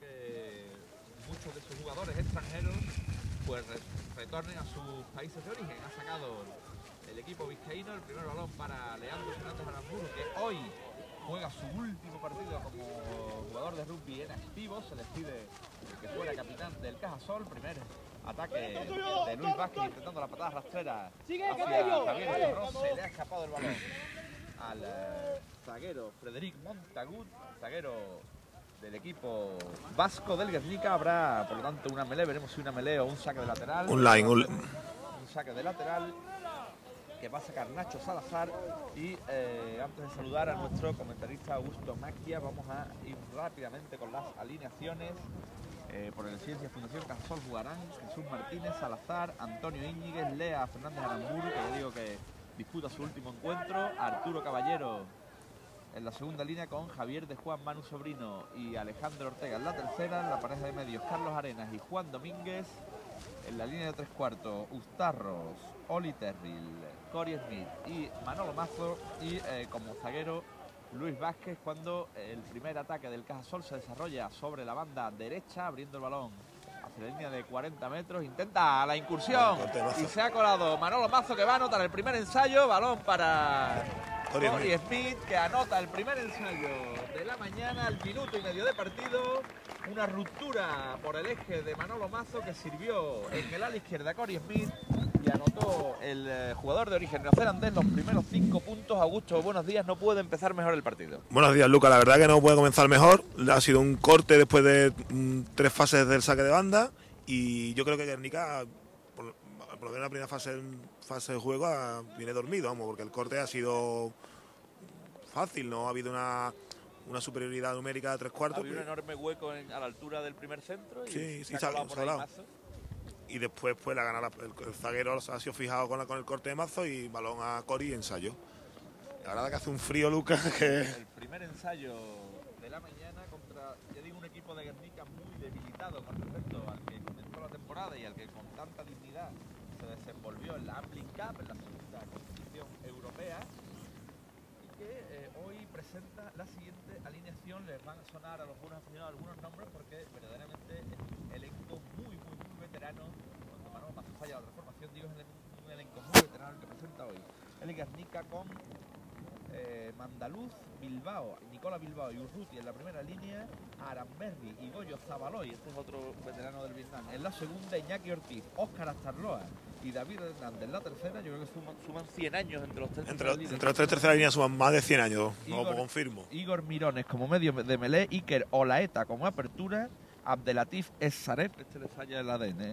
que muchos de sus jugadores extranjeros pues retornen a sus países de origen. Ha sacado el equipo vizcaíno el primer balón para Leandro Fernández Aramburu, que hoy juega su último partido como jugador de rugby en activo. Se les pide que fuera capitán del Cajasol. Primer ataque de Luis Vázquez intentando la patada rastrera hacia Javier Estorrós. Se le ha escapado el balón al zaguero Frederic Montagut, zaguero del equipo vasco del Guernica. Habrá, por lo tanto, una melee. Veremos si una melee o un saque de lateral. Un saque de lateral que va a sacar Nacho Salazar. Y antes de saludar a nuestro comentarista Augusto Macchia, vamos a ir rápidamente con las alineaciones. Por el Ciencia Fundación Cajasol jugarán Jesús Martínez, Salazar, Antonio Íñiguez, Lea Fernández Aramburu, que ya digo que disputa su último encuentro, Arturo Caballero en la segunda línea con Javier de Juan, Manu Sobrino y Alejandro Ortega en la tercera. En la pareja de medios, Carlos Arenas y Juan Domínguez. En la línea de tres cuartos, Ustarros, Oli Terril, Cory Smith y Manolo Mazo. Y como zaguero, Luis Vázquez, cuando el primer ataque del Cajasol se desarrolla sobre la banda derecha, abriendo el balón hacia la línea de 40 metros. Intenta la incursión y se ha colado Manolo Mazo, que va a anotar el primer ensayo. Balón para Cory Smith, que anota el primer ensayo de la mañana al minuto y medio de partido. Una ruptura por el eje de Manolo Mazo que sirvió en el ala izquierda a Cory Smith y anotó el jugador de origen neozelandés los primeros 5 puntos. Augusto, buenos días. No puede empezar mejor el partido. Buenos días, Luca. La verdad que no puede comenzar mejor. Ha sido un corte después de 3 fases del saque de banda y yo creo que Guernica, por lo menos la primera fase de juego, viene dormido, vamos, porque el corte ha sido fácil, no ha habido una superioridad numérica de 3 cuartos. Había un enorme hueco a la altura del primer centro y se ha colado por ahí Mazo. Y después pues la gana el zaguero ha sido fijado con el corte de Mazo y balón a Cory y ensayo. La verdad que hace un frío, Lucas, que... El primer ensayo de la mañana contra, ya digo, un equipo de Guernica muy debilitado con respecto al que comenzó la temporada y al que con tanta dignidad se desenvolvió en la Amblin Cup, en la segunda competición europea, y que hoy presenta la siguiente alineación. Les van a sonar a los buenos aficionados algunos nombres porque verdaderamente es un elenco muy veterano. Cuando Manolo Mazo falla la transformación, digo, es un elenco muy veterano el que presenta hoy el Guernica, con Mandaluz, Bilbao, Nicola Bilbao y Urruti en la primera línea, Aramberri y Goyo Zabaloy, este es otro veterano del Vietnam, en la segunda, Iñaki Ortiz, Óscar Astarloa y David Hernández en la tercera. Yo creo que suman 100 años entre los tres. Entre los tres terceras líneas suman más de 100 años, no lo confirmo. Igor Mirones como medio de melé, Iker Olaeta como apertura, Abdelatif Essaef, este le falla el ADN,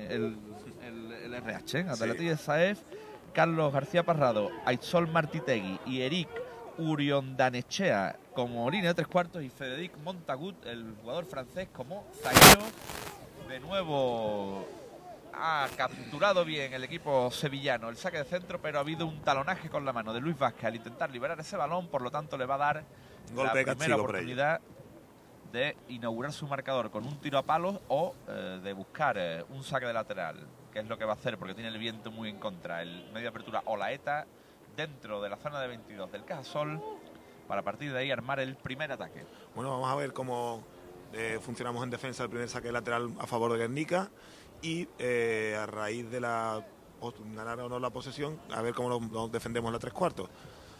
el RH, Abdelatif Essaef, Carlos García Parrado, Aitsol Martitegui y Eric Uriondanechea como línea de 3 cuartos y Frederic Montagut, el jugador francés, como zaguero. De nuevo ha capturado bien el equipo sevillano el saque de centro, pero ha habido un talonaje con la mano de Luis Vázquez al intentar liberar ese balón, por lo tanto le va a dar la primera oportunidad de inaugurar su marcador con un tiro a palos o de buscar un saque de lateral, que es lo que va a hacer porque tiene el viento muy en contra. El medio de apertura Olaeta dentro de la zona de 22 del Cajasol para a partir de ahí armar el primer ataque. Bueno, vamos a ver cómo funcionamos en defensa del primer saque lateral a favor de Guernica y a raíz de ganar o no la posesión, a ver cómo nos defendemos la 3 cuartos.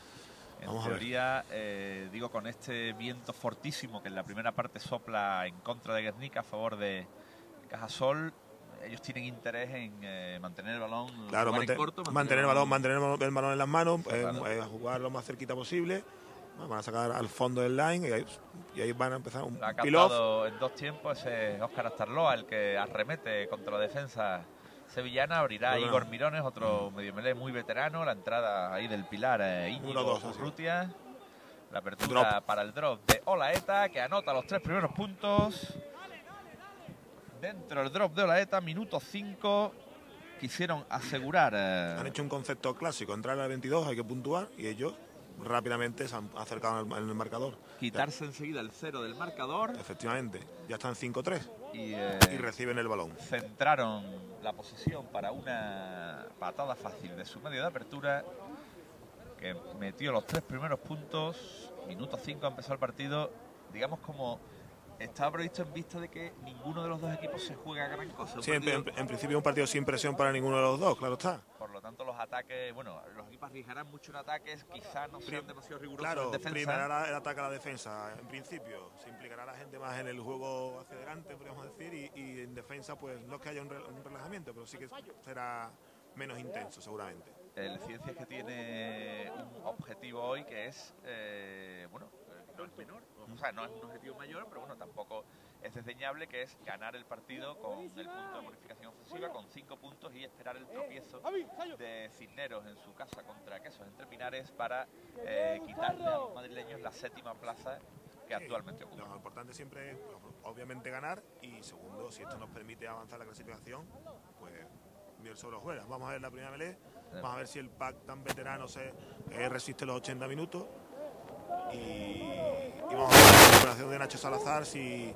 En teoría, digo, con este viento fortísimo que en la primera parte sopla en contra de Guernica a favor de Cajasol, ellos tienen interés en mantener el balón, claro, mantener el balón en las manos, jugar lo más cerquita posible. Van a sacar al fondo del line y ahí van a empezar un peel-off. En 2 tiempos es Óscar Astarloa el que arremete contra la defensa sevillana. Abrirá Igor Mirones, otro medio melé muy veterano. La entrada ahí del pilar Íñigo Urrutia. La apertura para el drop de Olaeta, que anota los 3 primeros puntos. Dentro del drop de Olaeta, minuto 5. Quisieron asegurar. Han hecho un concepto clásico: entrar al 22, hay que puntuar, y ellos rápidamente se han acercado en el marcador. Quitarse enseguida el 0 del marcador. Efectivamente, ya están 5-3 y reciben el balón. Centraron la posesión para una patada fácil de su medio de apertura, que metió los 3 primeros puntos. Minuto 5 ha empezado el partido, digamos como estaba previsto en vista de que ninguno de los dos equipos se juega gran cosa. Sí, en principio un partido sin presión para ninguno de los dos, claro está. Por lo tanto, los ataques, bueno, los equipos arriesgarán mucho en ataques, quizás no sean demasiado rigurosos claro, en defensa. primerá el ataque a la defensa, en principio. Se implicará la gente más en el juego hacia adelante, podríamos decir, y en defensa, pues no es que haya un relajamiento, pero sí que será menos intenso, seguramente. El Ciencias que tiene un objetivo hoy que es, bueno, no es menor, o sea, no es un objetivo mayor, pero bueno, tampoco es desdeñable, que es ganar el partido con el punto de bonificación ofensiva, con 5 puntos y esperar el tropiezo de Cisneros en su casa contra Quesos Entre Pinares para quitarle a los madrileños la 7ª plaza que actualmente ocupa. Lo importante siempre es, obviamente, ganar, y segundo, si esto nos permite avanzar la clasificación, pues miel sobre hojuelas. Vamos a ver la primera melee, vamos a ver si el pack tan veterano resiste los 80 minutos y vamos a ver la recuperación de Nacho Salazar si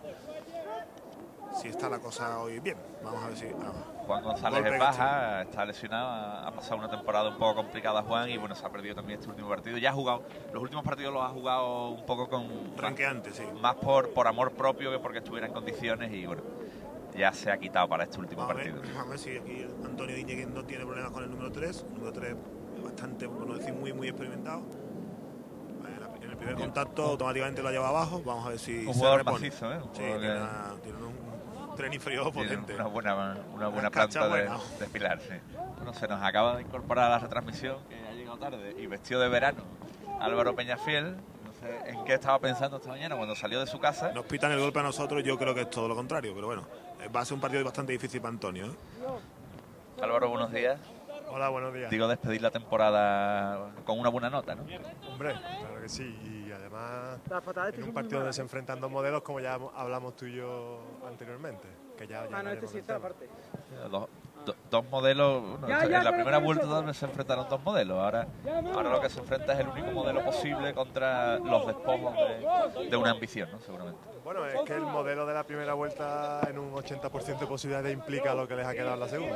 está la cosa hoy bien. Vamos a ver si... Juan González es baja, está lesionado, ha pasado una temporada un poco complicada Juan y bueno, se ha perdido también este último partido. Ya ha jugado, los últimos partidos los ha jugado un poco con... Ranqueante, sí. Más por amor propio que porque estuviera en condiciones y bueno, ya se ha quitado para este último partido. Vamos a ver si aquí Antonio Diñe no tiene problemas con el número 3. El número 3 bastante, por no decir muy experimentado. En el primer contacto automáticamente lo lleva abajo. Vamos a ver si un jugador macizo, ¿eh? Sí, tiene un tren inferior potente. Una buena planta de pilar, sí. Bueno, se nos acaba de incorporar a la retransmisión, que ha llegado tarde, y vestido de verano, Álvaro Peñafiel. No sé en qué estaba pensando esta mañana cuando salió de su casa. Nos pitan el golpe a nosotros, yo creo que es todo lo contrario, pero bueno, va a ser un partido bastante difícil para Antonio, ¿eh? Álvaro, buenos días. Hola, buenos días. Digo, despedir la temporada con una buena nota, ¿no? Hombre, claro que sí. Y además, en un partido donde se enfrentan dos modelos, como ya hablamos tú y yo anteriormente. Que ya dos modelos. Bueno, en la primera vuelta donde se enfrentaron dos modelos. Ahora lo que se enfrenta es el único modelo posible contra los despojos de una ambición, ¿no? Seguramente. Bueno, es que el modelo de la primera vuelta en un 80% de posibilidades implica lo que les ha quedado en la segunda.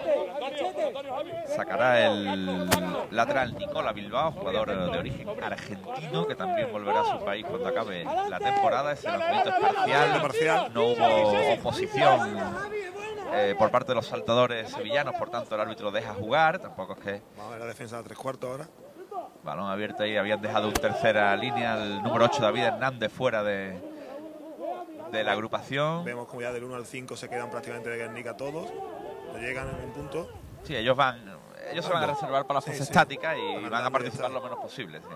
Sacará el lateral Nicola Bilbao, jugador de origen argentino, que también volverá a su país cuando acabe la temporada. Ese lanzamiento es parcial, no hubo oposición por parte de los saltadores sevillanos, por tanto el árbitro deja jugar. Tampoco es que... Vamos a ver la defensa de 3/4 ahora. Balón abierto ahí, habían dejado un tercera línea, el número 8 David Hernández fuera de la agrupación. Vemos como ya del 1 al 5 se quedan prácticamente de Guernica todos, no llegan en un punto. Sí, ellos se van a reservar para la fase estática y van a participar lo menos posible. Sí.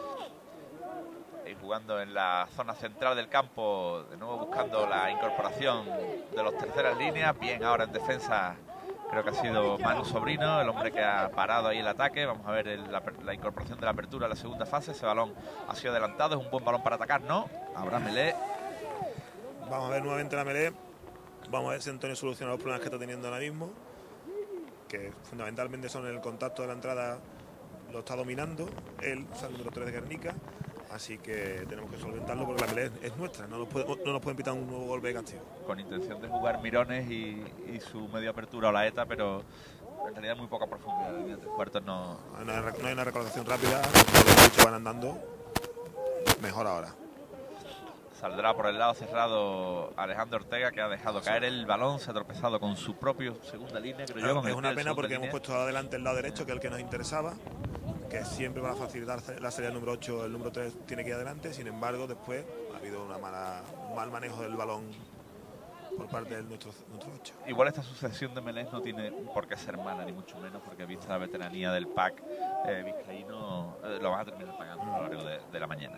Y jugando en la zona central del campo, de nuevo buscando la incorporación de los terceras líneas. Bien, ahora en defensa creo que ha sido Manu Sobrino, el hombre que ha parado ahí el ataque. Vamos a ver la incorporación de la apertura a la segunda fase. Ese balón ha sido adelantado, es un buen balón para atacar, ¿no? Habrá melee. Vamos a ver nuevamente la melee. Vamos a ver si Antonio soluciona los problemas que está teniendo ahora mismo, que fundamentalmente son el contacto de la entrada, lo está dominando él, o sea, el número 3 de Guernica. Así que tenemos que solventarlo porque la pelea es nuestra, no nos pueden pitar un nuevo golpe de castigo. Con intención de jugar Mirones y su media apertura o la ETA, pero en realidad muy poca profundidad. En el cuarto no hay una recolocación rápida, los bichos van andando mejor ahora. Saldrá por el lado cerrado Alejandro Ortega, que ha dejado caer el balón, se ha tropezado con su propio segunda línea, creo yo. Es una pena porque hemos puesto adelante el lado derecho, que es el que nos interesaba, que siempre para facilitar la salida del número 8, el número 3 tiene que ir adelante. Sin embargo, después ha habido un mal manejo del balón por parte de nuestro 8. Igual esta sucesión de melés no tiene por qué ser mala, ni mucho menos, porque vista la veteranía del pack vizcaíno, lo van a terminar pagando a lo largo de la mañana.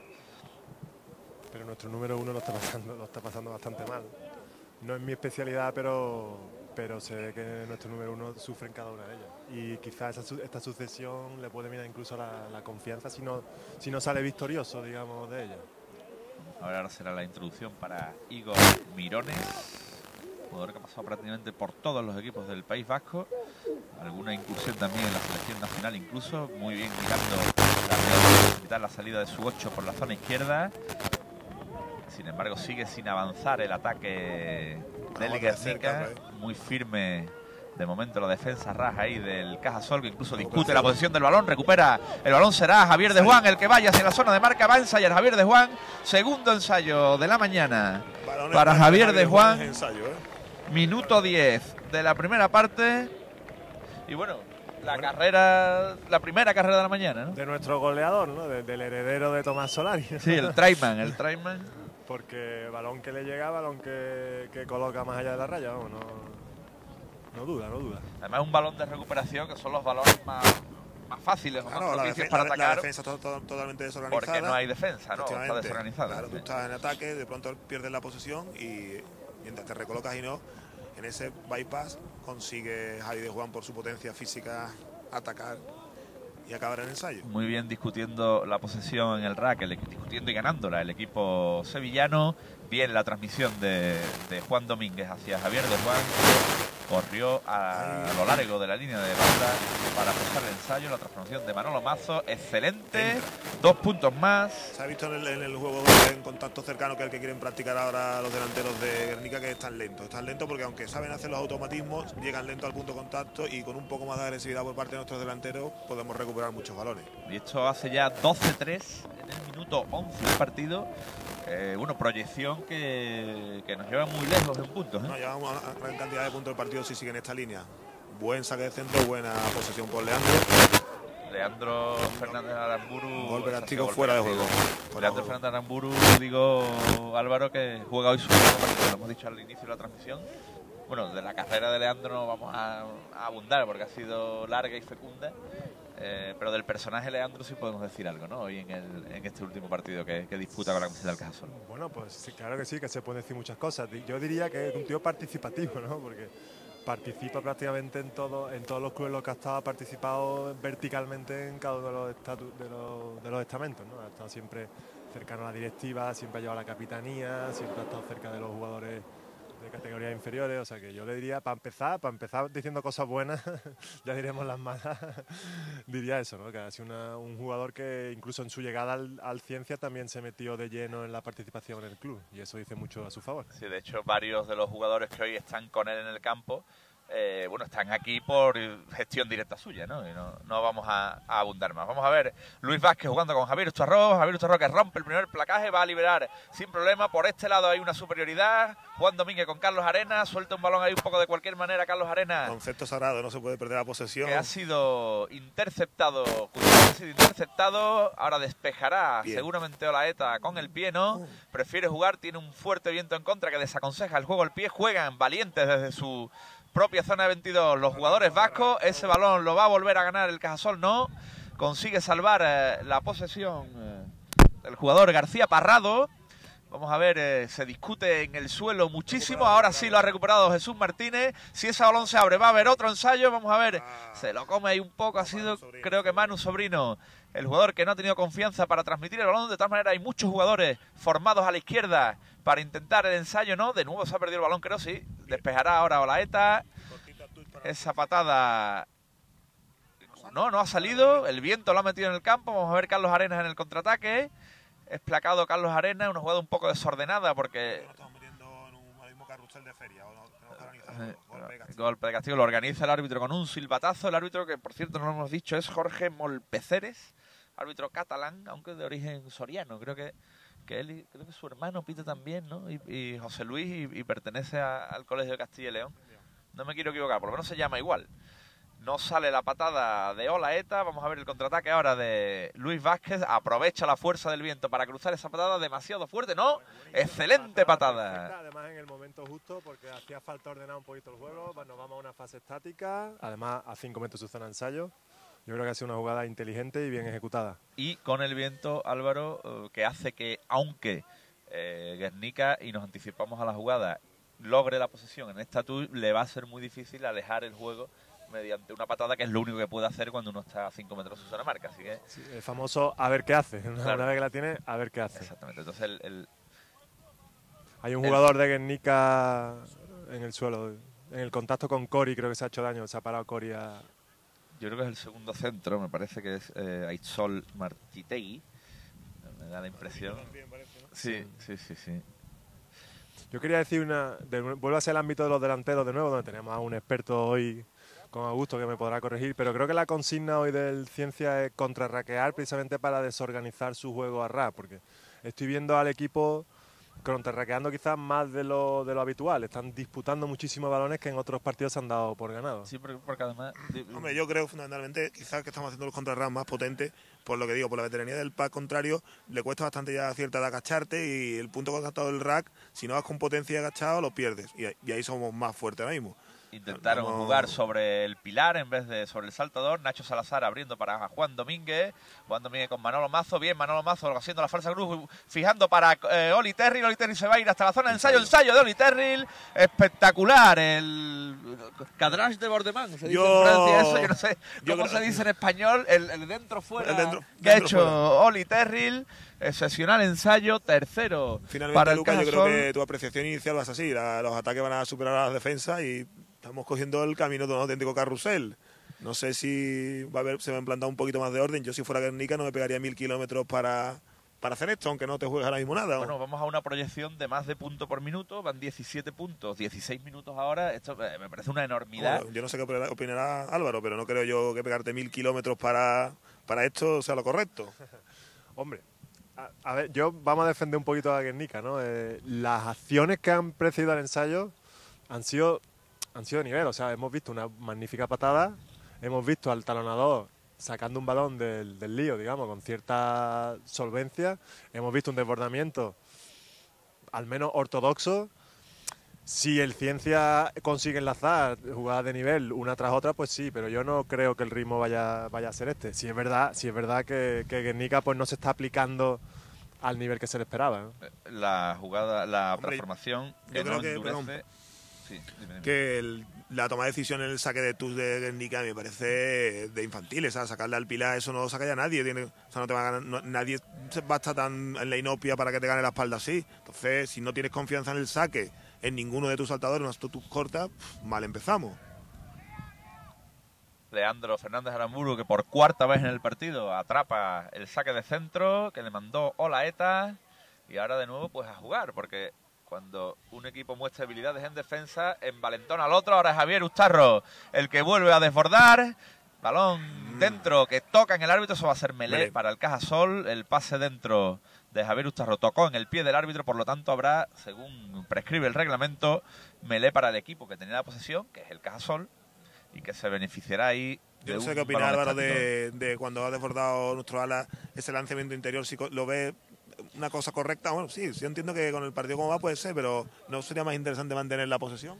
Pero nuestro número 1 lo está pasando bastante mal. No es mi especialidad, pero se ve que nuestro número 1 sufre en cada una de ellas. Y quizás esta sucesión le puede mirar incluso la confianza si no sale victorioso, digamos, de ella. Ahora será la introducción para Igor Mirones, jugador que ha pasado prácticamente por todos los equipos del País Vasco. Alguna incursión también en la selección nacional incluso. Muy bien mirando la salida de su 8 por la zona izquierda. Sin embargo, sigue sin avanzar el ataque del Guernica. Muy firme De momento la defensa raja ahí del Cajasol, que incluso discute la posición del balón, recupera el balón, será Javier de Juan el que vaya hacia la zona de marca, va a ensayar Javier de Juan, segundo ensayo de la mañana para Javier de Juan, minuto 10 de la primera parte, y bueno, la primera carrera de la mañana, ¿no? De nuestro goleador, ¿no? Del heredero de Tomás Solari. Sí, el Traiman. Porque balón que le llega, balón que coloca más allá de la raya, vamos, no duda. Además es un balón de recuperación que son los balones más fáciles, más propicios para atacar. La defensa totalmente desorganizada. Porque no hay defensa, ¿no? Está desorganizada. Claro, tú estás en ataque, de pronto pierdes la posesión y mientras te recolocas y no, en ese bypass consigue Javi de Juan por su potencia física atacar y acabar el ensayo. Muy bien discutiendo la posesión en el rack, discutiendo y ganándola el equipo sevillano. Bien la transmisión de Juan Domínguez hacia Javier de Juan. Corrió a lo largo de la línea de banda para pasar el ensayo. La transformación de Manolo Mazo, excelente. 2 puntos más. Se ha visto en el juego en contacto cercano, que es el que quieren practicar ahora los delanteros de Guernica, que están lentos. Están lentos porque aunque saben hacer los automatismos, llegan lentos al punto de contacto y con un poco más de agresividad por parte de nuestros delanteros podemos recuperar muchos balones. Y esto hace ya 12-3 en el minuto 11 del partido. Proyección que nos lleva muy lejos en puntos. No, llevamos una gran cantidad de puntos del partido si siguen esta línea. Buen saque de centro, buena posesión por Leandro Fernández Aramburu. Golpe castigo fuera de juego. Leandro Fernández Aramburu, digo, Álvaro, que juega hoy su último partido. Lo hemos dicho al inicio de la transmisión. Bueno, de la carrera de Leandro no vamos a abundar porque ha sido larga y fecunda. Pero del personaje Leandro sí podemos decir algo, ¿no? Hoy en este último partido que disputa con la camiseta del Cajasol. Bueno, pues sí, claro que sí, que se pueden decir muchas cosas. Yo diría que es un tío participativo, ¿no? Porque participa prácticamente en todos los clubes en los que ha estado, ha participado verticalmente en cada uno de los estamentos, ¿no? Ha estado siempre cercano a la directiva, siempre ha llevado la capitanía, siempre ha estado cerca de los jugadores de categorías inferiores, o sea que yo le diría, para empezar diciendo cosas buenas, ya diremos las malas, diría eso, ¿no? Que ha sido un jugador que incluso en su llegada al Ciencia también se metió de lleno en la participación en el club, y eso dice mucho a su favor. Sí, de hecho varios de los jugadores que hoy están con él en el campo, están aquí por gestión directa suya, ¿no? Y no vamos a abundar más. Vamos a ver Luis Vázquez jugando con Javier Ucharró que rompe el primer placaje, va a liberar sin problema. Por este lado hay una superioridad. Juan Domínguez con Carlos Arenas, suelta un balón ahí un poco de cualquier manera Carlos Arenas. Concepto sagrado, no se puede perder la posesión. Que ha sido interceptado, ahora despejará bien. Seguramente Olaeta con el pie, ¿no? Prefiere jugar, tiene un fuerte viento en contra que desaconseja el juego al pie, juegan valientes desde su propia zona de 22 los jugadores vascos. Ese balón lo va a volver a ganar el Cajasol, no consigue salvar la posesión el jugador García Parrado. Vamos a ver, se discute en el suelo muchísimo. Ahora sí lo ha recuperado Jesús Martínez. Si ese balón se abre va a haber otro ensayo. Vamos a ver, se lo come ahí un poco. Ha sido, creo que Manu Sobrino, el jugador que no ha tenido confianza para transmitir el balón. De todas maneras hay muchos jugadores formados a la izquierda para intentar el ensayo, ¿no? De nuevo se ha perdido el balón, creo, sí. Despejará ahora Olaeta. Esa patada no ha salido. El viento lo ha metido en el campo. Vamos a ver Carlos Arenas en el contraataque. Es placado Carlos Arenas, una jugada un poco desordenada porque... No estamos metiendo en un mismo carrusel de feria. Golpe de castigo lo organiza el árbitro con un silbatazo. El árbitro, que por cierto no lo hemos dicho, es Jorge Molpeceres, árbitro catalán, aunque de origen soriano. Creo que su hermano pita también, ¿no? Y José Luis y pertenece al Colegio de Castilla y León. No me quiero equivocar, por lo menos se llama igual. No sale la patada de Olaeta. Vamos a ver el contraataque ahora de Luis Vázquez. Aprovecha la fuerza del viento para cruzar esa patada demasiado fuerte. ¡No! ¡Excelente patada! Además en el momento justo, porque hacía falta ordenar un poquito el juego. Nos vamos a una fase estática. Además a 5 metros de su zona de ensayo. Yo creo que ha sido una jugada inteligente y bien ejecutada. Y con el viento, Álvaro, que hace que, aunque Guernica, y nos anticipamos a la jugada, logre la posesión en esta tour, le va a ser muy difícil alejar el juego mediante una patada, que es lo único que puede hacer cuando uno está a 5 metros de su zona de marca. Así que sí, el famoso a ver qué hace. Claro. Una vez que la tiene, a ver qué hace. Exactamente. Entonces hay un jugador de Guernica en el suelo, en el contacto con Cori, creo que se ha hecho daño, se ha parado Cori a... Yo creo que es el segundo centro, me parece que es Aitzol Martitegui, me da la impresión. Sí. Yo quería decir vuelve a ser el ámbito de los delanteros de nuevo, donde tenemos a un experto hoy con Augusto que me podrá corregir, pero creo que la consigna hoy del Ciencia es contrarraquear precisamente para desorganizar su juego a ras, porque estoy viendo al equipo contrarraqueando quizás más de lo habitual. Están disputando muchísimos balones que en otros partidos se han dado por ganados. Sí, porque además... Hombre, yo creo fundamentalmente quizás que estamos haciendo los contrarras más potentes, por lo que digo, por la veteranía del pack contrario, le cuesta bastante ya a cierta edad agacharte y el punto contactado del rack, si no vas con potencia agachado, lo pierdes. Y ahí somos más fuertes ahora mismo. Intentaron jugar sobre el pilar en vez de sobre el saltador. Nacho Salazar abriendo para Juan Domínguez. Juan Domínguez con Manolo Mazo. Bien, Manolo Mazo haciendo la falsa cruz. Fijando para Oli Terril. Oli Terril se va a ir hasta la zona de ensayo. Ensayo de Oli Terril. Espectacular. El cadrage de Bordemán. Se dice en Francia eso. Yo no sé cómo se dice en español. El dentro-fuera que ha hecho Oli Terril. Excepcional ensayo, tercero. Finalmente, para Lucas, yo creo que tu apreciación inicial va a ser así. Los ataques van a superar a las defensas y estamos cogiendo el camino de un auténtico carrusel. No sé si se va a implantar un poquito más de orden. Yo, si fuera Guernica, no me pegaría 1000 kilómetros para hacer esto, aunque no te juegues ahora mismo nada. Bueno, vamos a una proyección de más de punto por minuto. Van 17 puntos, 16 minutos ahora. Esto me parece una enormidad. Bueno, yo no sé qué opinará Álvaro, pero no creo yo que pegarte 1000 kilómetros para esto sea lo correcto. Hombre, a ver, vamos a defender un poquito a Guernica, ¿no? Las acciones que han precedido al ensayo han sido de nivel. O sea, hemos visto una magnífica patada, hemos visto al talonador sacando un balón del lío, digamos, con cierta solvencia, hemos visto un desbordamiento al menos ortodoxo. Si el Ciencia consigue enlazar jugadas de nivel una tras otra, pues sí, pero yo no creo que el ritmo vaya a ser este. Si es verdad que Guernica pues no se está aplicando al nivel que se le esperaba, ¿no? La jugada, la transformación yo creo que endurece. Sí, dime. Que la toma de decisión en el saque de tus de Guernica me parece de infantiles. ¿Sabes? Sacarle al Pilar, eso no lo saca ya nadie. O sea, no te va a ganar, nadie va a estar tan en la inopia para que te gane la espalda así. Entonces, si no tienes confianza en el saque, en ninguno de tus saltadores, unas tus cortas, mal empezamos. Leandro Fernández Aramburu, que por cuarta vez en el partido atrapa el saque de centro que le mandó Olaeta, y ahora de nuevo pues a jugar, porque cuando un equipo muestra habilidades en defensa, envalentona al otro. Ahora es Javier Ustarro el que vuelve a desbordar. Balón dentro que toca en el árbitro, eso va a ser melé para el Cajasol. El pase dentro de Javier Ustarro tocó en el pie del árbitro, por lo tanto habrá, según prescribe el reglamento, melé para el equipo que tenía la posesión, que es el Cajasol, y que se beneficiará ahí. Yo no sé qué opina Álvaro de cuando ha desbordado nuestro ala ese lanzamiento interior, si lo ve una cosa correcta. Bueno, sí entiendo que con el partido como va puede ser, pero ¿no sería más interesante mantener la posesión?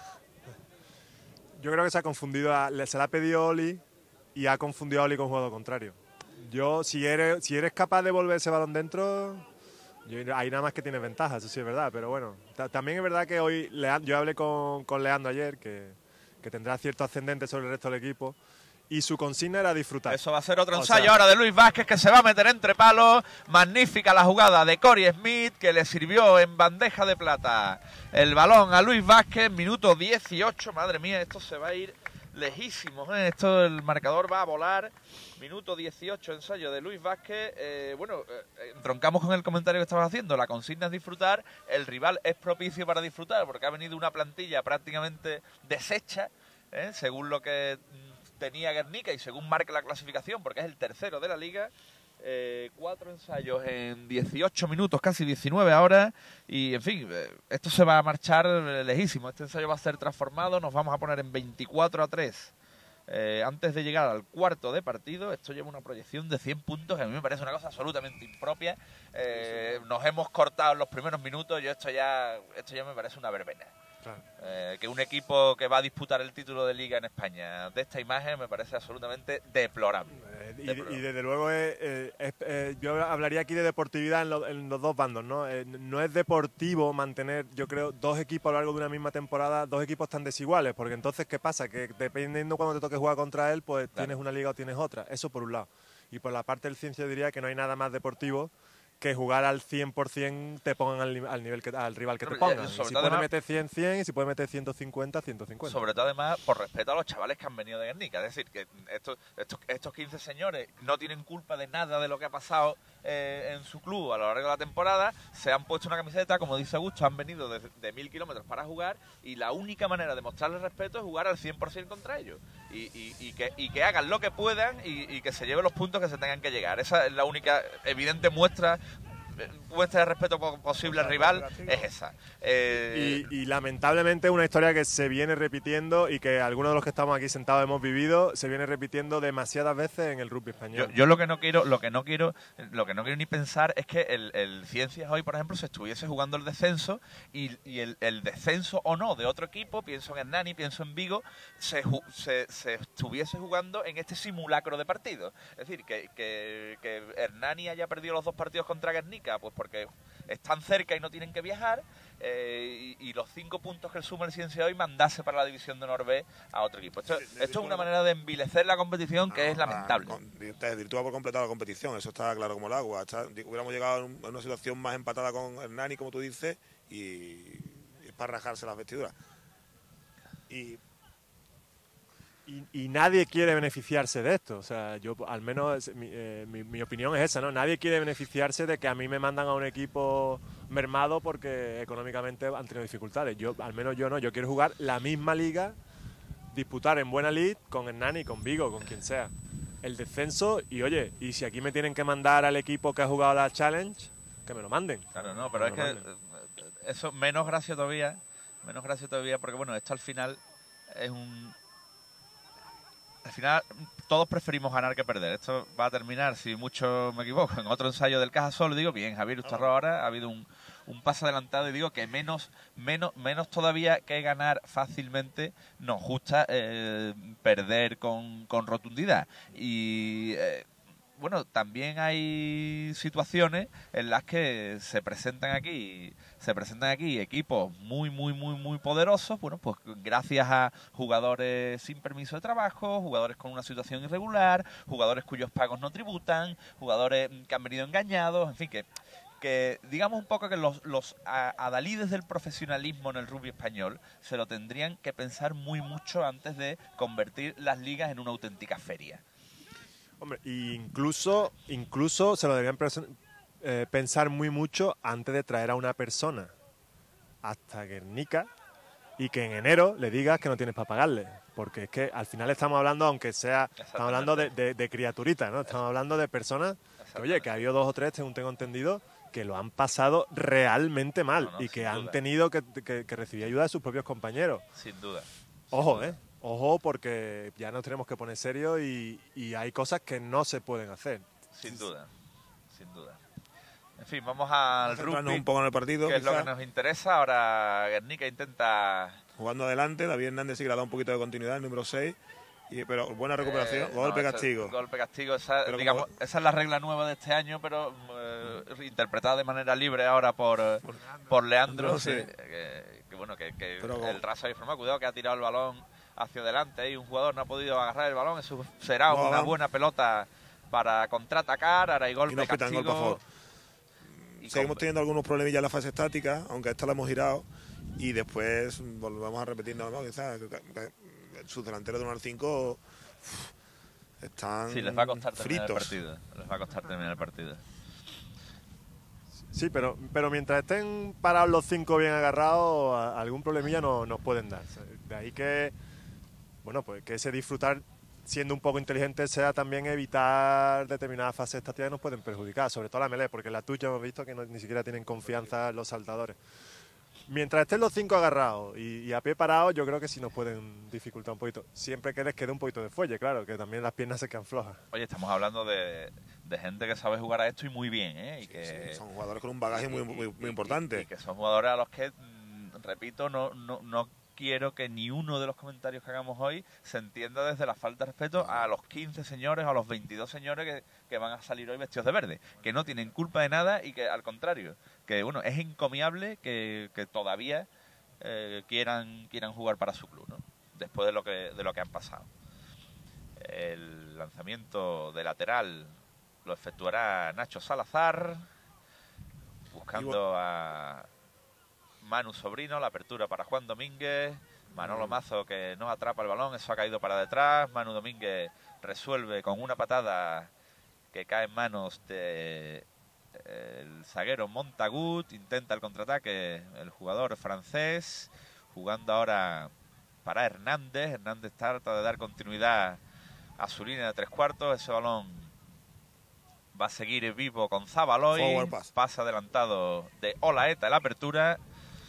Yo creo que se ha confundido, se le ha pedido Oli y ha confundido a Oli con juego contrario. Si eres capaz de volver ese balón dentro, ahí nada más que tienes ventaja, eso sí es verdad, pero bueno. También es verdad que hoy yo hablé con Leandro ayer, que tendrá cierto ascendente sobre el resto del equipo, y su consigna era disfrutar. Eso va a ser otro ensayo ahora de Luis Vázquez, que se va a meter entre palos. Magnífica la jugada de Corey Smith, que le sirvió en bandeja de plata el balón a Luis Vázquez. Minuto 18, madre mía, esto se va a ir lejísimo, ¿eh? El marcador va a volar. Minuto 18, ensayo de Luis Vázquez. Entroncamos con el comentario que estabas haciendo. La consigna es disfrutar. El rival es propicio para disfrutar, porque ha venido una plantilla prácticamente deshecha, según lo que tenía Guernica y según marca la clasificación, porque es el tercero de la liga. 4 ensayos en 18 minutos, casi 19 ahora, y en fin, esto se va a marchar lejísimo. Este ensayo va a ser transformado, nos vamos a poner en 24-3 antes de llegar al cuarto de partido. Esto lleva una proyección de 100 puntos, que a mí me parece una cosa absolutamente impropia. Nos hemos cortado en los primeros minutos, esto ya me parece una verbena. Claro. Que un equipo que va a disputar el título de liga en España de esta imagen me parece absolutamente deplorable. Y desde luego yo hablaría aquí de deportividad en los dos bandos, ¿no? No es deportivo mantener, yo creo, dos equipos a lo largo de una misma temporada, dos equipos tan desiguales, porque entonces, ¿qué pasa? Que dependiendo cuando te toque jugar contra él, pues claro, tienes una liga o tienes otra. Eso por un lado. Y por la parte del Ciencia diría que no hay nada más deportivo que jugar al 100% te pongan al nivel al rival que te pongan. Si puede meter 100, 100, y si puede meter 150, 150. Sobre todo, además, por respeto a los chavales que han venido de Guernica. Es decir, que estos 15 señores no tienen culpa de nada de lo que ha pasado en su club a lo largo de la temporada, se han puesto una camiseta, como dice Augusto, han venido de 1000 kilómetros para jugar, y la única manera de mostrarles respeto es jugar al 100% contra ellos. Y que hagan lo que puedan y que se lleven los puntos que se tengan que llegar. Esa es la única evidente muestra de respeto posible al rival, es esa. Y lamentablemente una historia que se viene repitiendo y que algunos de los que estamos aquí sentados hemos vivido, se viene repitiendo demasiadas veces en el rugby español. Yo lo que no quiero ni pensar es que el Ciencias hoy, por ejemplo, se estuviese jugando el descenso y el descenso o no de otro equipo, pienso en Hernani, pienso en Vigo, se estuviese jugando en este simulacro de partido. Es decir, que Hernani haya perdido los 2 partidos contra Guernica, pues porque están cerca y no tienen que viajar, y los 5 puntos que suma el Ciencia hoy mandase para la división de Honor B a otro equipo. Esto es una manera de envilecer la competición que es lamentable. Desvirtúa por completo la competición, eso está claro como el agua. Hubiéramos llegado a una situación más empatada con Hernani, como tú dices, y es para rajarse las vestiduras. Y nadie quiere beneficiarse de esto. O sea, yo al menos mi opinión es esa, ¿no? Nadie quiere beneficiarse de que a mí me mandan a un equipo mermado porque económicamente han tenido dificultades. Al menos yo no. Yo quiero jugar la misma liga, disputar en buena lid con Hernani, con Vigo, con quien sea. El descenso y, oye, y si aquí me tienen que mandar al equipo que ha jugado la Challenge, que me lo manden. Claro, no, pero es que eso menos gracia todavía, porque bueno, esto al final es un... Al final todos preferimos ganar que perder. Esto va a terminar, si mucho me equivoco, en otro ensayo del Cajasol. Digo, bien, Javier Ustarro ahora ha habido un paso adelantado y digo que menos todavía que ganar fácilmente nos gusta perder con rotundidad. Y bueno, también hay situaciones en las que se presentan aquí equipos muy poderosos, bueno, pues gracias a jugadores sin permiso de trabajo, jugadores con una situación irregular, jugadores cuyos pagos no tributan, jugadores que han venido engañados, en fin, que digamos un poco que los adalides del profesionalismo en el rugby español se lo tendrían que pensar muy mucho antes de convertir las ligas en una auténtica feria. Hombre, incluso se lo deberían pensar muy mucho antes de traer a una persona hasta Guernica y que en enero le digas que no tienes para pagarle. Porque es que al final estamos hablando, aunque sea, estamos hablando de criaturitas, ¿no? Estamos hablando de personas que, oye, que ha habido 2 o 3, tengo entendido, que lo han pasado realmente mal y que han tenido que recibir ayuda de sus propios compañeros. Sin duda. Ojo, Ojo, porque ya nos tenemos que poner serios y hay cosas que no se pueden hacer. Sin duda. En fin, vamos al rugby, un poco en el partido, que es lo que nos interesa. Ahora Guernica intenta... Jugando adelante, David Hernández sí que le ha dado un poquito de continuidad, el número 6. Pero buena recuperación, golpe-castigo. Golpe-castigo, esa es la regla nueva de este año, pero interpretada de manera libre ahora por Leandro. No sé. Que el raso ha informado, cuidado que ha tirado el balón hacia adelante y un jugador no ha podido agarrar el balón. Eso será una buena pelota para contraatacar. Ahora hay golpe-castigo. Por favor. Seguimos teniendo algunos problemillas en la fase estática, aunque esta la hemos girado, y después volvemos a repetir nada más. Quizás sus delanteros de 1 al 5 están les va a costar terminar el partido. Sí, pero mientras estén parados los 5 bien agarrados, algún problemilla nos pueden dar. De ahí que, bueno, pues que ese disfrutar siendo un poco inteligente sea también evitar determinadas fases estáticas que nos pueden perjudicar, sobre todo la melee, porque la tuya hemos visto que ni siquiera tienen confianza los saltadores. Mientras estén los 5 agarrados y a pie parados, yo creo que sí nos pueden dificultar un poquito. Siempre que les quede un poquito de fuelle, claro, que también las piernas se quedan flojas. Oye, estamos hablando de gente que sabe jugar a esto y muy bien, ¿eh? Y que son jugadores con un bagaje muy importante. Y que son jugadores a los que, repito, no quiero que ni uno de los comentarios que hagamos hoy se entienda desde la falta de respeto a los 15 señores o a los 22 señores que van a salir hoy vestidos de verde, que no tienen culpa de nada y que, al contrario, que bueno, es encomiable que todavía quieran jugar para su club, ¿no? Después de lo que han pasado. El lanzamiento de lateral lo efectuará Nacho Salazar, buscando a Manu Sobrino, la apertura para Juan Domínguez. Manolo Mazo, que no atrapa el balón, eso ha caído para detrás. Manu Domínguez resuelve con una patada que cae en manos de el zaguero Montagut, intenta el contraataque el jugador francés, jugando ahora para Hernández. Hernández trata de dar continuidad a su línea de 3/4. Ese balón va a seguir vivo con Zabaloy. Pase adelantado de Olaeta en la apertura,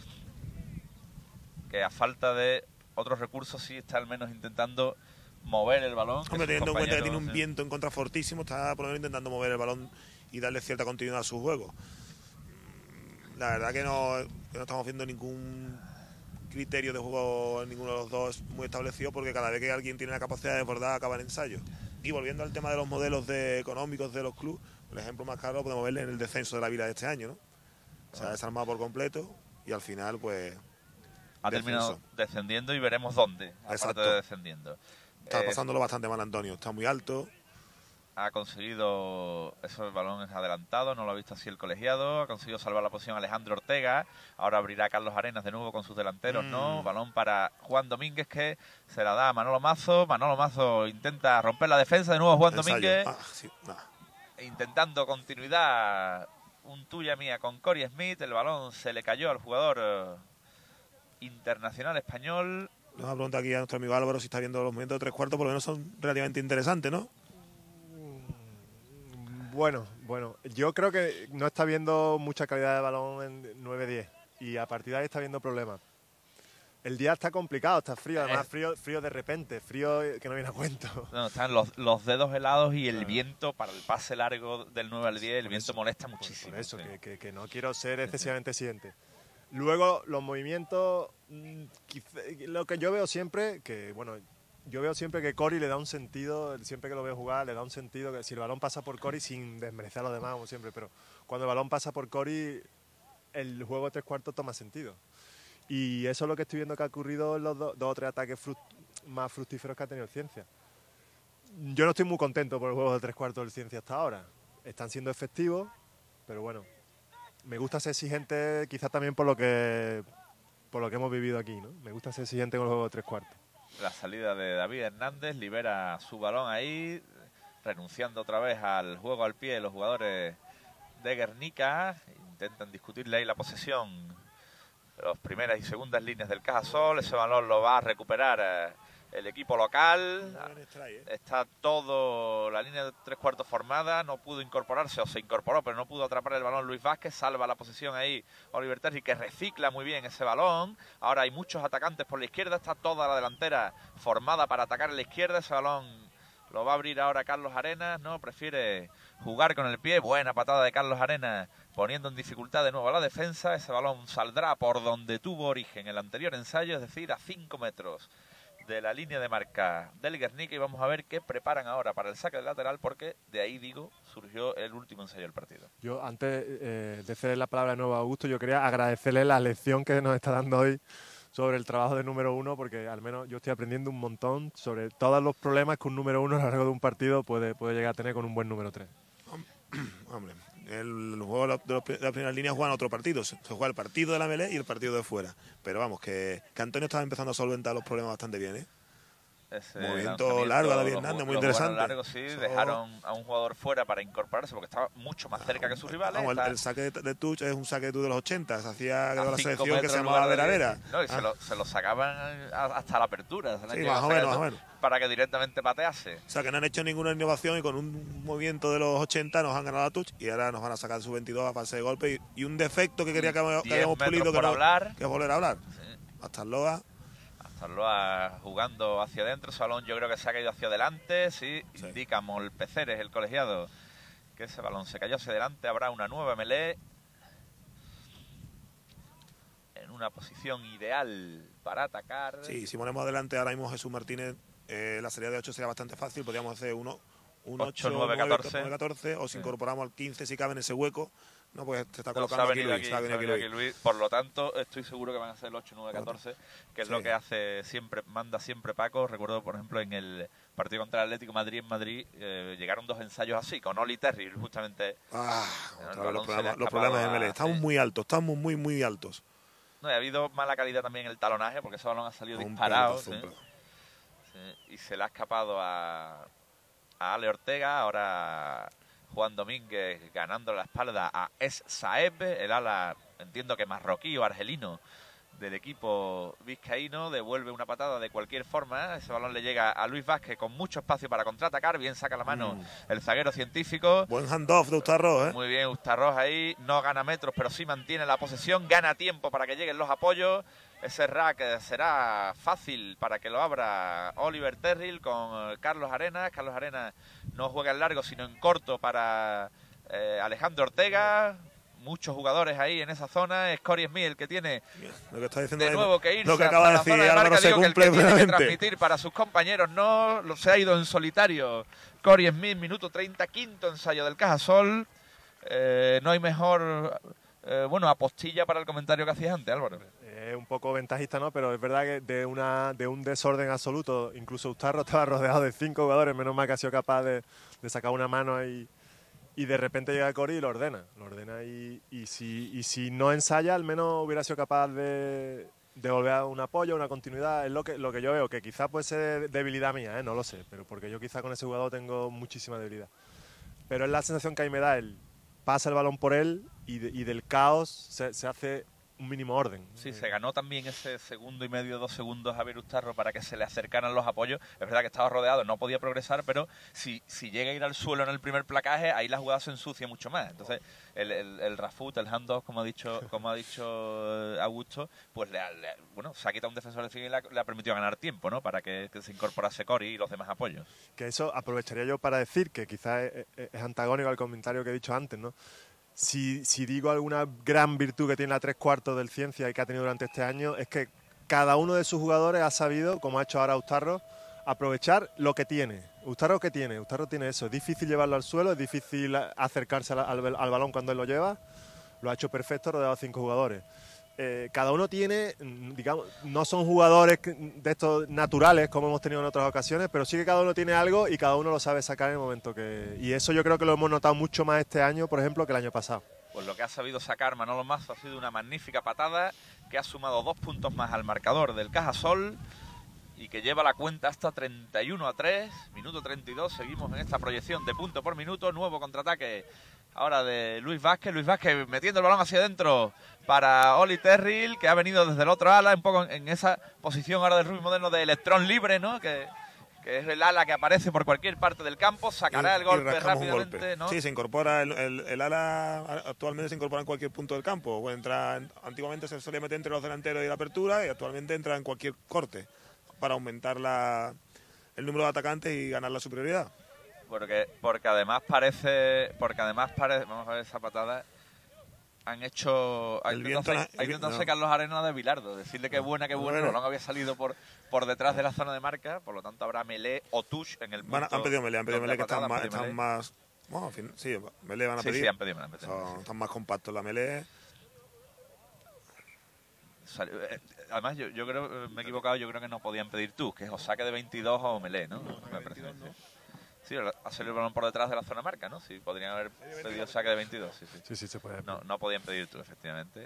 que a falta de otros recursos sí está al menos intentando mover el balón. Hombre, teniendo en cuenta que tiene un viento en contra fortísimo, está por lo menos intentando mover el balón y darle cierta continuidad a su juego. La verdad que no estamos viendo ningún criterio de juego en ninguno de los dos muy establecido, porque cada vez que alguien tiene la capacidad de desbordar acaba en ensayo. Y volviendo al tema de los modelos económicos de los clubes, el ejemplo más claro lo podemos ver en el descenso de la Vila de este año, ¿no? Se ha desarmado por completo y al final pues ha terminado descendiendo y veremos dónde. Aparte de descendiendo. Está pasándolo bastante mal Antonio, está muy alto. Ha conseguido, eso el balón es adelantado, no lo ha visto así el colegiado, ha conseguido salvar la posición Alejandro Ortega, ahora abrirá Carlos Arenas de nuevo con sus delanteros, ¿no? Balón para Juan Domínguez, que se la da a Manolo Mazo intenta romper la defensa, de nuevo Juan Domínguez, intentando continuidad, un tuya mía con Cory Smith, el balón se le cayó al jugador internacional español. Nos ha preguntado aquí a nuestro amigo Álvaro si está viendo los movimientos de 3/4, por lo menos son relativamente interesantes, ¿no? Bueno, yo creo que no está viendo mucha calidad de balón en 9-10 y a partir de ahí está viendo problemas. El día está complicado, está frío, además frío de repente, frío que no viene a cuento. No, están los dedos helados y el viento para el pase largo del 9 al 10, el viento molesta muchísimo. Por eso, sí. que no quiero ser excesivamente exigente. Luego, los movimientos, lo que yo veo siempre, yo veo siempre que Cory le da un sentido, siempre que lo veo jugar, le da un sentido, que si el balón pasa por Cory, sin desmerecer a los demás, como siempre, pero cuando el balón pasa por Cory, el juego de 3/4 toma sentido. Y eso es lo que estoy viendo que ha ocurrido en los dos o tres ataques más fructíferos que ha tenido el Ciencia. Yo no estoy muy contento por el juego de 3/4 del Ciencia hasta ahora. Están siendo efectivos, pero bueno, me gusta ser exigente quizás también por lo que hemos vivido aquí, ¿no? Me gusta ser exigente con el juego de 3/4. La salida de David Hernández libera su balón ahí, renunciando otra vez al juego al pie los jugadores de Guernica. Intentan discutirle ahí la posesión de las primeras y segundas líneas del Cajasol. Ese balón lo va a recuperar el equipo local. Está todo la línea de 3/4 formada, no pudo incorporarse, o se incorporó, pero no pudo atrapar el balón Luis Vázquez. Salva la posesión ahí Oliver Terry, que recicla muy bien ese balón. Ahora hay muchos atacantes por la izquierda, está toda la delantera formada para atacar en la izquierda. Ese balón lo va a abrir ahora Carlos Arenas, ¿no? Prefiere jugar con el pie. Buena patada de Carlos Arenas, poniendo en dificultad de nuevo a la defensa. Ese balón saldrá por donde tuvo origen el anterior ensayo, es decir, a 5 metros de la línea de marca del Guernica, y vamos a ver qué preparan ahora para el saque del lateral, porque de ahí, digo, surgió el último ensayo del partido. Yo, antes de ceder la palabra de nuevo a Augusto, yo quería agradecerle la lección que nos está dando hoy sobre el trabajo de número 1, porque al menos yo estoy aprendiendo un montón sobre todos los problemas que un número 1 a lo largo de un partido puede llegar a tener con un buen número 3. Hombre, el juego de la primera línea juegan otro partido. Se juega el partido de la melee y el partido de fuera. Pero vamos, que Antonio estaba empezando a solventar los problemas bastante bien, ¿eh? Ese movimiento largo a David Hernández, muy interesante. Largo, sí, dejaron a un jugador fuera para incorporarse porque estaba mucho más cerca que sus rivales. Vamos, el saque de touch es un saque de touch de los 80. Se hacía la selección que se llamaba Vera. No, y se lo sacaban hasta la apertura. Sí, más o menos. Para que directamente patease. O sea, que no han hecho ninguna innovación y con un movimiento de los 80 nos han ganado la touch y ahora nos van a sacar su 22 a fase de golpe. Y un defecto que quería que habíamos pulido, que es volver a hablar. Sí. Hasta el Loa. Loa jugando hacia adentro, ese balón yo creo que se ha caído hacia adelante, sí. Indica Molpeceres, el colegiado, que ese balón se cayó hacia adelante. Habrá una nueva melee en una posición ideal para atacar. Sí, si ponemos adelante ahora mismo Jesús Martínez, la salida de 8 sería bastante fácil, podríamos hacer un 8, 9, 14, o si incorporamos al 15 si cabe en ese hueco. No, pues se está colocando aquí Luis. Por lo tanto, estoy seguro que van a ser el 8, 9, 14, que es lo que hace siempre, manda siempre Paco. Recuerdo, por ejemplo, en el partido contra el Atlético Madrid en Madrid, llegaron 2 ensayos así, con Oli Terry, justamente. Los problemas de Melé. Estamos muy altos, estamos muy altos. No, y ha habido mala calidad también en el talonaje, porque ese balón ha salido disparado. Y se le ha escapado a Ale Ortega. Ahora Juan Domínguez ganando la espalda a Es Saeb, el ala, entiendo que marroquí o argelino del equipo vizcaíno. Devuelve una patada de cualquier forma. Ese balón le llega a Luis Vázquez con mucho espacio para contraatacar. Bien saca la mano el zaguero científico. Buen handoff de Ustarroz, ¿eh? Muy bien, Ustarroz ahí. No gana metros, pero sí mantiene la posesión. Gana tiempo para que lleguen los apoyos. Ese rack será fácil para que lo abra Oliver Terrill con Carlos Arenas. Carlos Arenas no juega en largo, sino en corto para Alejandro Ortega. Muchos jugadores ahí en esa zona. Es Cory Smith el que tiene lo que está diciendo de nuevo que irse lo que acaba de decir de Álvaro se digo, cumple que el que tiene que plenamente. transmitir para sus compañeros no se ha ido en solitario. Cory Smith, minuto 30, quinto ensayo del Cajasol. No hay mejor apostilla para el comentario que hacías antes, Álvaro. Es un poco ventajista, ¿no? Pero es verdad que de un desorden absoluto, incluso Ustarro estaba rodeado de 5 jugadores, menos mal que ha sido capaz de sacar una mano ahí. Y de repente llega Cory y lo ordena y si no ensaya, al menos hubiera sido capaz de volver a un apoyo, una continuidad. Es lo que yo veo, que quizás puede ser debilidad mía, no lo sé, pero porque yo quizás con ese jugador tengo muchísima debilidad. Pero es la sensación que ahí me da, él pasa el balón por él y del caos se hace un mínimo orden. Sí, se ganó también ese segundo y medio, 2 segundos a Javier Ustarro para que se le acercaran los apoyos. Es verdad que estaba rodeado, no podía progresar, pero si llega a ir al suelo en el primer placaje, ahí la jugada se ensucia mucho más. Entonces, el Rafut, el handoff, como ha dicho Augusto, pues se ha quitado un defensor de fin y le ha permitido ganar tiempo, ¿no? Para que se incorporase Cory y los demás apoyos. Que eso aprovecharía yo para decir, que quizás es antagónico al comentario que he dicho antes, ¿no? Si digo alguna gran virtud que tiene la 3/4 del Ciencia y que ha tenido durante este año, es que cada uno de sus jugadores ha sabido, como ha hecho ahora Ustarro, aprovechar lo que tiene. Ustarro tiene eso. Es difícil llevarlo al suelo, es difícil acercarse al balón cuando él lo lleva. Lo ha hecho perfecto, rodeado de 5 jugadores. Cada uno tiene, digamos, no son jugadores de estos naturales como hemos tenido en otras ocasiones, pero sí que cada uno tiene algo y cada uno lo sabe sacar en el momento que... Y eso yo creo que lo hemos notado mucho más este año, por ejemplo, que el año pasado. Pues lo que ha sabido sacar Manolo Mazo ha sido una magnífica patada que ha sumado 2 puntos más al marcador del Cajasol y que lleva la cuenta hasta 31-3, minuto 32. Seguimos en esta proyección de punto por minuto. Nuevo contraataque ahora de Luis Vázquez metiendo el balón hacia adentro para Oli Terrill, que ha venido desde el otro ala, un poco en esa posición ahora del rugby moderno de electrón libre, ¿no? Que es el ala que aparece por cualquier parte del campo, sacará el golpe rápidamente, ¿no? Sí, se incorpora, el ala actualmente se incorpora en cualquier punto del campo. Antiguamente se solía meter entre los delanteros y la apertura, y actualmente entra en cualquier corte para aumentar el número de atacantes y ganar la superioridad. Porque además parece, vamos a ver esa patada. Han intentado sacar los Arenas de Bilardo, decirle que buena, el balón había salido por detrás de la zona de marca, por lo tanto habrá Melé o Touche en el punto. Han pedido Melé que están más... Bueno, en fin, sí, Melé van a pedir. Sí, han pedido. Están más compactos la Melé. Además, yo creo, me he equivocado, yo creo que no podían pedir tú, que es o saque de 22 o Melé, ¿no? Me parece. Sí, ha salido el balón por detrás de la zona marca, ¿no? Sí, podrían haber pedido saque de 22. Sí, se puede. No podían pedir tú, efectivamente.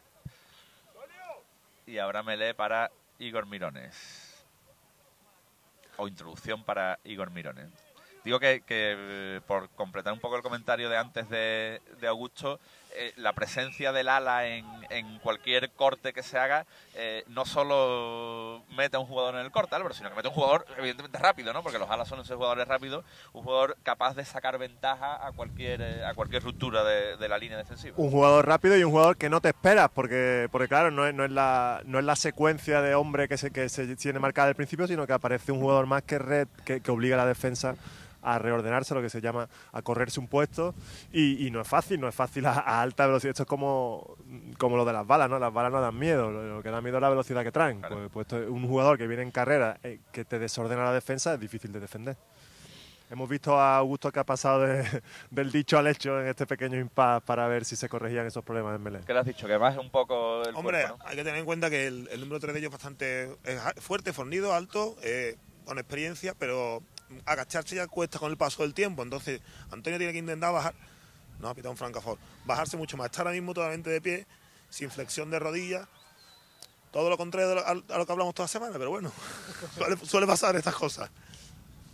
Y ahora Melé para Igor Mirones. O introducción para Igor Mirones. Digo que por completar un poco el comentario de antes de Augusto, la presencia del ala en cualquier corte que se haga no solo mete a un jugador en el corte, Álvaro, sino que mete a un jugador evidentemente rápido, ¿no? Porque los alas son esos jugadores rápidos, un jugador capaz de sacar ventaja a cualquier ruptura de la línea defensiva. Un jugador rápido y un jugador que no te esperas, porque claro, no es la secuencia de hombre que se tiene marcada al principio, sino que aparece un jugador más que obliga a la defensa a reordenarse, lo que se llama a correrse un puesto, y no es fácil a alta velocidad. Esto es como lo de las balas, ¿no? Las balas no dan miedo, lo que da miedo es la velocidad que traen. Claro. Pues un jugador que viene en carrera que te desordena la defensa es difícil de defender. Hemos visto a Augusto que ha pasado del dicho al hecho en este pequeño impasse para ver si se corregían esos problemas en Melé. ¿Qué le has dicho? Que baje un poco el Hombre, cuerpo, ¿no? Hay que tener en cuenta que el número 3 de ellos es fuerte, fornido, alto, con experiencia, pero agacharse ya cuesta con el paso del tiempo. Entonces Antonio tiene que intentar bajar, no ha pitado un Francafort, bajarse mucho más, estar ahora mismo totalmente de pie, sin flexión de rodillas, todo lo contrario a lo que hablamos toda semana, pero bueno, suele pasar estas cosas.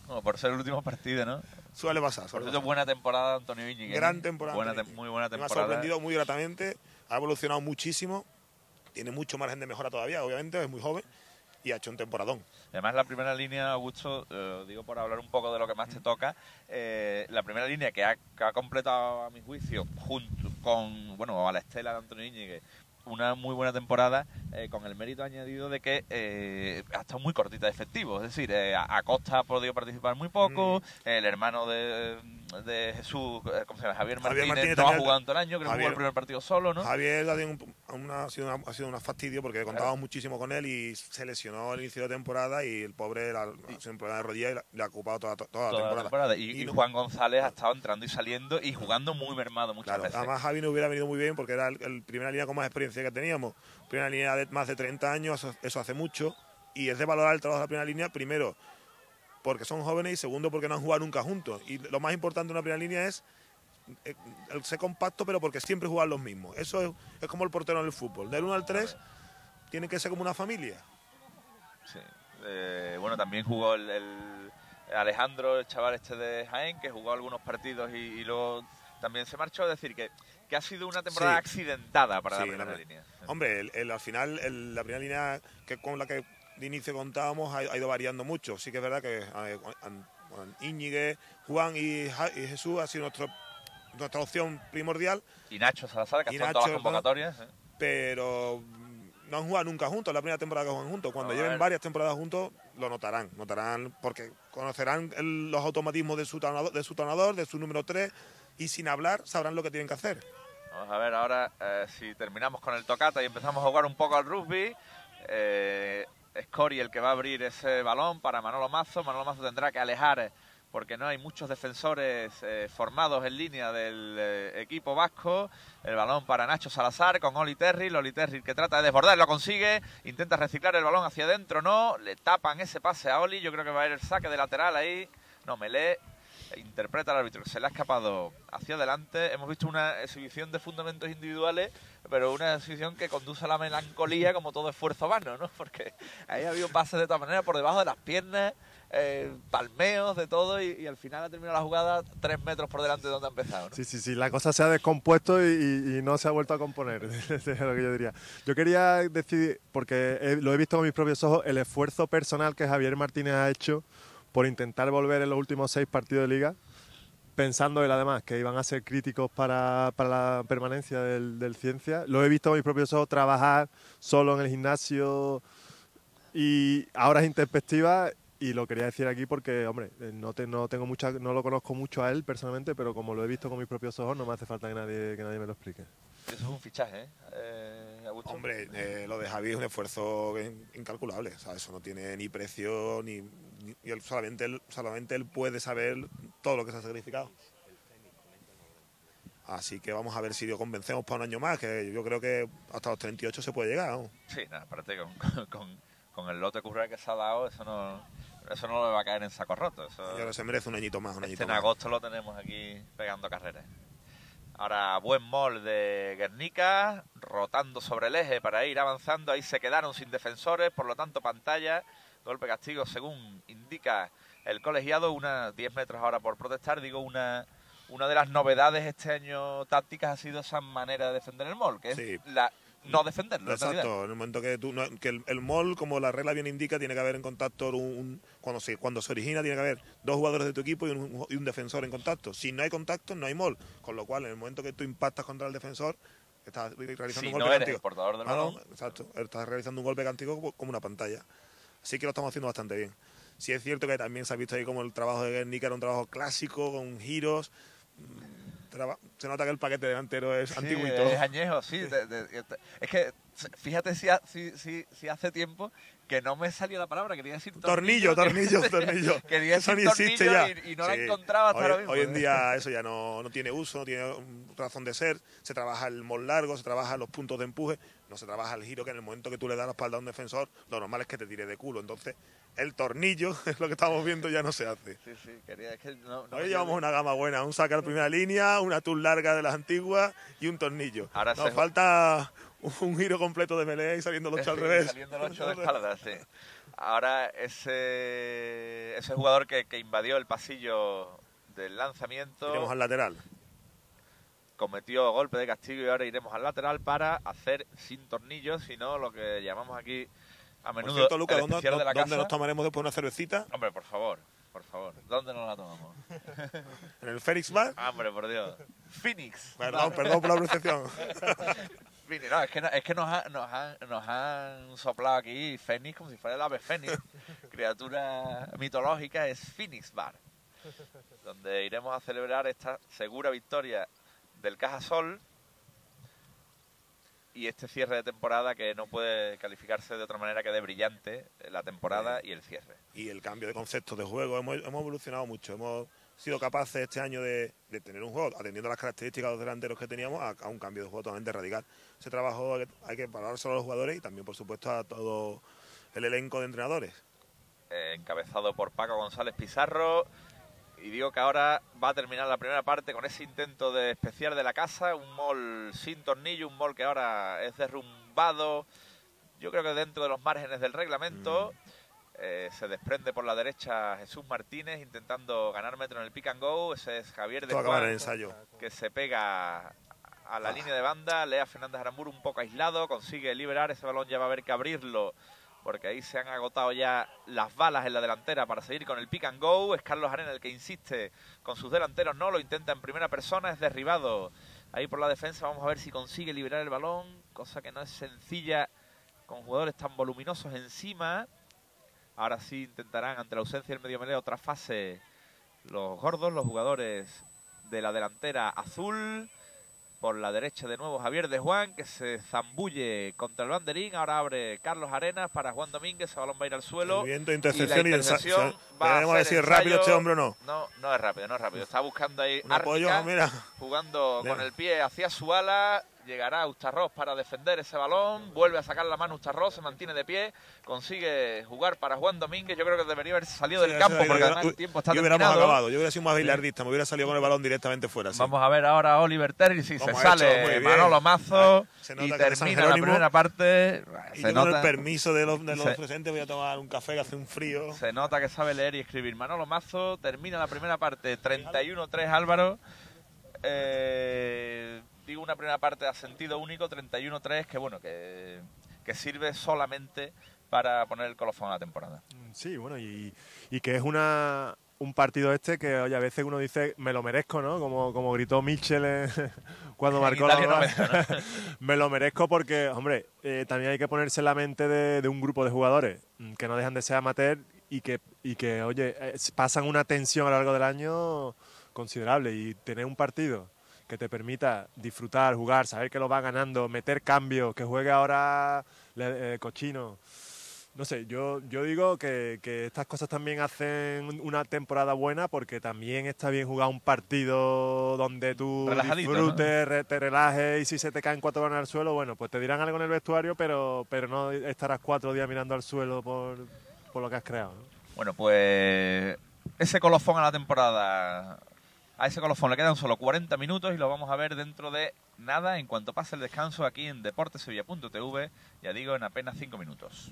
Como por ser el último partido, ¿no? Suele pasar. Por cierto, buena temporada Antonio Íñiguez. Gran temporada. Muy buena temporada. Me ha sorprendido muy gratamente. Ha evolucionado muchísimo. Tiene mucho margen de mejora todavía, obviamente. Es muy joven. Y ha hecho un temporadón. Además, la primera línea, Augusto, digo por hablar un poco de lo que más te toca, la primera línea que ha completado, a mi juicio, junto con, bueno, a la estela de Antonio Íñiguez, una muy buena temporada, con el mérito añadido de que ha estado muy cortita de efectivos. Es decir, Acosta ha podido participar muy poco, el hermano de Jesús, ¿cómo se llama? Javier Martínez no ha jugado en todo el año, creo que jugó el primer partido solo, ¿no? Javier ha sido un fastidio porque contábamos muchísimo con él y se lesionó al inicio de temporada y el pobre ha sido un problema de rodilla y le ha ocupado toda la temporada. Y Juan González ha estado entrando y saliendo y jugando muy mermado muchas veces. Además, Javi no hubiera venido muy bien porque era el primera línea con más experiencia que teníamos. Primera línea de más de 30 años, eso hace mucho. Y es de valorar el trabajo de la primera línea, primero, porque son jóvenes y segundo, porque no han jugado nunca juntos. Y lo más importante de una primera línea es el ser compacto, pero porque siempre juegan los mismos. Eso es como el portero en el fútbol. Del 1 al 3 tiene que ser como una familia. Sí. Bueno, también jugó el Alejandro, el chaval este de Jaén, que jugó algunos partidos y luego también se marchó. Es decir, que ha sido una temporada accidentada para la primera línea. Hombre, al final la primera línea con la que de inicio contábamos ha ido variando mucho. Sí que es verdad que Íñiguez, Juan y Jesús ha sido nuestra opción primordial. Y Nacho Salazar, que ha estado en todas las convocatorias. Pero no han jugado nunca juntos, la primera temporada que juegan juntos. Cuando lleven varias temporadas juntos, lo notarán porque conocerán los automatismos de su tonador, de su número 3, y sin hablar sabrán lo que tienen que hacer. Vamos a ver ahora si terminamos con el tocata y empezamos a jugar un poco al rugby. Scori el que va a abrir ese balón para Manolo Mazo. Manolo Mazo tendrá que alejar porque no hay muchos defensores formados en línea del equipo vasco. El balón para Nacho Salazar con Oli Terril. Oli Terril que trata de desbordar, lo consigue. Intenta reciclar el balón hacia adentro, no. Le tapan ese pase a Oli. Yo creo que va a ir el saque de lateral ahí. No, Melé interpreta al árbitro. Se le ha escapado hacia adelante. Hemos visto una exhibición de fundamentos individuales, pero una exhibición que conduce a la melancolía como todo esfuerzo vano, ¿no? Porque ahí ha habido pases de todas maneras por debajo de las piernas, palmeos, de todo, y al final ha terminado la jugada 3 metros por delante de donde ha empezado, ¿no? Sí, la cosa se ha descompuesto y no se ha vuelto a componer, es lo que yo diría. Yo quería decir, porque lo he visto con mis propios ojos, el esfuerzo personal que Javier Martínez ha hecho por intentar volver en los últimos 6 partidos de liga, pensando él además que iban a ser críticos para la permanencia del Ciencia. Lo he visto con mis propios ojos trabajar solo en el gimnasio y a horas introspectivas, y lo quería decir aquí porque, hombre, no lo conozco mucho a él personalmente, pero como lo he visto con mis propios ojos no me hace falta que nadie me lo explique. Eso es un fichaje, Augusto. Hombre, lo de Javi es un esfuerzo incalculable. O sea, eso no tiene ni precio ni solamente él puede saber todo lo que se ha sacrificado. Así que vamos a ver si lo convencemos para un año más, que yo creo que hasta los 38 se puede llegar, ¿no? Sí, nada, aparte con el lote curral que se ha dado, eso no le va a caer en saco roto. Yo creo que se merece un añito más. En agosto lo tenemos aquí pegando carreras. Ahora buen mol de Guernica, rotando sobre el eje para ir avanzando. Ahí se quedaron sin defensores, por lo tanto pantalla, golpe castigo según indica el colegiado, 10 metros ahora por protestar. Digo, una de las novedades este año tácticas ha sido esa manera de defender el mol, que es no defenderlo. Exacto, en el momento que el mol, como la regla bien indica, tiene que haber en contacto cuando se origina, tiene que haber 2 jugadores de tu equipo y un defensor en contacto. Si no hay contacto, no hay mol. Con lo cual, en el momento que tú impactas contra el defensor, estás realizando un golpe cántico. El portador del balón. Exacto, estás realizando un golpe cántico como una pantalla. Así que lo estamos haciendo bastante bien. Sí es cierto que también se ha visto ahí como el trabajo de Guernica era un trabajo clásico, con giros. Se nota que el paquete delantero es antiguito. Es añejo, sí. Es que, fíjate si hace tiempo que no me salió la palabra, quería decir tornillo. Quería eso decir ni existe ya. Ya. Y no la encontraba hasta ahora mismo. Hoy en día eso ya no tiene uso, no tiene razón de ser. Se trabaja el mol largo, se trabaja los puntos de empuje, no se trabaja el giro, que en el momento que tú le das la espalda a un defensor, lo normal es que te tire de culo. Entonces, el tornillo, es lo que estamos viendo, ya no se hace. Sí, es que hoy llevamos una gama buena, un sacar primera línea, una tul larga de las antiguas y un tornillo. Ahora nos falta un giro completo de melee y saliendo los 8 al revés. Saliendo los 8 de espalda, sí. Ahora ese jugador que invadió el pasillo del lanzamiento Iremos al lateral. cometió golpe de castigo y ahora iremos al lateral para hacer sin tornillos, sino lo que llamamos aquí a Por menudo cierto, Lucas, el especial de la ¿dónde casa. nos tomaremos después una cervecita? Hombre, por favor, ¿dónde nos la tomamos? ¿En el Félix Bar? Hombre, por Dios. Phoenix. Perdón por la percepción. No, es que nos han soplado aquí Fénix como si fuera el ave Fénix. Criatura mitológica es Phoenix Bar, donde iremos a celebrar esta segura victoria del Cajasol y este cierre de temporada que no puede calificarse de otra manera que de brillante, la temporada y el cierre. Y el cambio de conceptos de juego, hemos evolucionado mucho, hemos sido capaces este año de tener un juego, atendiendo a las características de los delanteros que teníamos, a un cambio de juego totalmente radical. Ese trabajo hay que valorárselo a los jugadores y también, por supuesto, a todo el elenco de entrenadores. Encabezado por Paco González Pizarro. Y digo que ahora va a terminar la primera parte con ese intento de especiar de la casa, un mall sin tornillo, un mall que ahora es derrumbado, yo creo que dentro de los márgenes del reglamento. Se desprende por la derecha Jesús Martínez intentando ganar metro en el pick and go. Ese es Javier de Juan, el ensayo, que se pega a la línea de banda. Lea Fernández Aramburu un poco aislado, consigue liberar ese balón, ya va a haber que abrirlo porque ahí se han agotado ya las balas en la delantera para seguir con el pick and go. Es Carlos Arena el que insiste con sus delanteros, no lo intenta en primera persona, es derribado ahí por la defensa. Vamos a ver si consigue liberar el balón, cosa que no es sencilla con jugadores tan voluminosos encima. Ahora sí intentarán, ante la ausencia del medio melee, otra fase los gordos, los jugadores de la delantera azul. Por la derecha de nuevo Javier de Juan, que se zambulle contra el banderín. Ahora abre Carlos Arenas para Juan Domínguez. El balón va a ir al suelo. Movimiento, intercepción y intercepción. Veremos a ver si es rápido este hombre o no. No es rápido, no es rápido. Está buscando ahí un apoyo, mira. Jugando con el pie hacia su ala. Llegará Ustarros para defender ese balón. Vuelve a sacar la mano Ustarros, se mantiene de pie. Consigue jugar para Juan Domínguez. Yo creo que debería haber salido del campo porque además el tiempo está terminado. Acabado. Yo hubiera sido más billardista, me hubiera salido con el balón directamente fuera. Sí. Vamos a ver ahora a Oliver Terry si se sale Manolo Mazo y termina la primera parte. Y con el permiso de los presentes voy a tomar un café que hace un frío. Se nota que sabe leer y escribir. Manolo Mazo termina la primera parte 31-3 Álvaro. Digo una primera parte a sentido único, 31-3, que bueno, que sirve solamente para poner el colofón a la temporada. Sí, bueno, y que es un partido que oye, a veces uno dice, me lo merezco, ¿no? Como gritó Mitchell cuando marcó la bola. ¿No? Me lo merezco porque, hombre, también hay que ponerse en la mente de un grupo de jugadores que no dejan de ser amateur y que oye, pasan una tensión a lo largo del año considerable, y tener un partido que te permita disfrutar, jugar, saber que lo va ganando, meter cambios, que juegue ahora Cochino. No sé, yo digo que estas cosas también hacen una temporada buena, porque también está bien jugar un partido donde tú disfrutes, ¿no? Te relajes, y si se te caen 4 balones al suelo, bueno, pues te dirán algo en el vestuario, pero no estarás 4 días mirando al suelo por lo que has creado, ¿no? Bueno, pues ese colofón a la temporada... A ese colofón le quedan solo 40 minutos y lo vamos a ver dentro de nada, en cuanto pase el descanso aquí en deportesevilla.tv, ya digo, en apenas 5 minutos.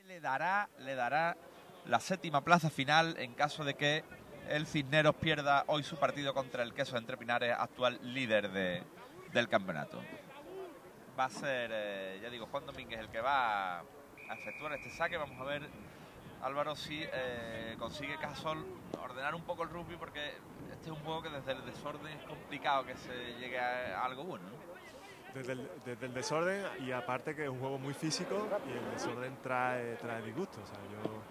le dará la 7ª plaza final en caso de que el Cisneros pierda hoy su partido contra el Quesos Entre Pinares, actual líder del campeonato. Va a ser, ya digo, Juan Domínguez el que va a efectuar este saque. Vamos a ver, Álvaro, si consigue Cajasol ordenar un poco el rugby, porque este es un juego que desde el desorden es complicado que se llegue a algo bueno, ¿no? Desde el desorden, y aparte que es un juego muy físico y el desorden trae disgusto. O sea,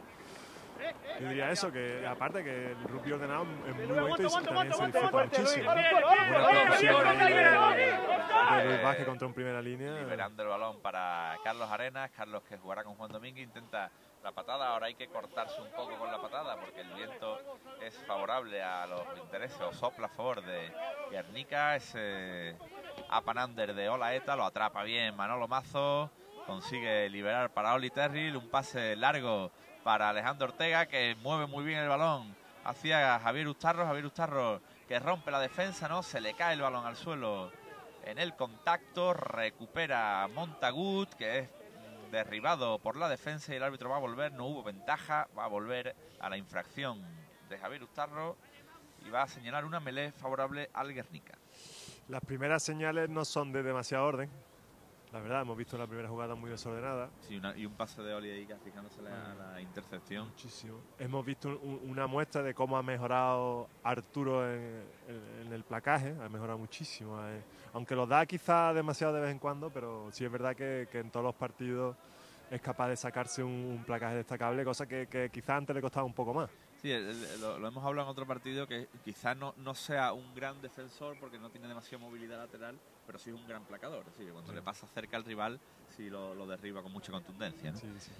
yo diría eso, que aparte que el rugby ordenado es muy bonito y también se disfruta muchísimo, ¿no? Buena percusión ahí de Luis Vázquez contra un primera línea. Liberando el balón para Carlos Arenas. Carlos, que jugará con Juan Domínguez, intenta la patada. Ahora hay que cortarse un poco con la patada porque el viento es favorable a los intereses, o sopla a favor de Guernica. Ese up and under de Olaeta lo atrapa bien Manolo Mazo, consigue liberar para Oli Terril, un pase largo para Alejandro Ortega, que mueve muy bien el balón hacia Javier Ustarro, que rompe la defensa, ¿no? Se le cae el balón al suelo en el contacto, recupera Montagut, que es derribado por la defensa, y el árbitro va a volver, no hubo ventaja, va a volver a la infracción de Javier Ustarro y va a señalar una melee favorable al Guernica. Las primeras señales no son de demasiado orden. La verdad, hemos visto la primera jugada muy desordenada. Sí, y un pase de Oli ahí, fijándose a la intercepción. Muchísimo. Hemos visto una muestra de cómo ha mejorado Arturo en el placaje. Ha mejorado muchísimo. Aunque lo da quizá demasiado de vez en cuando, pero sí es verdad que en todos los partidos es capaz de sacarse un placaje destacable, cosa que quizá antes le costaba un poco más. Sí, lo hemos hablado en otro partido, que quizás no sea un gran defensor porque no tiene demasiada movilidad lateral, pero sí es un gran placador. Es decir, cuando le pasa cerca al rival, sí lo derriba con mucha contundencia, ¿no? Sí, sí.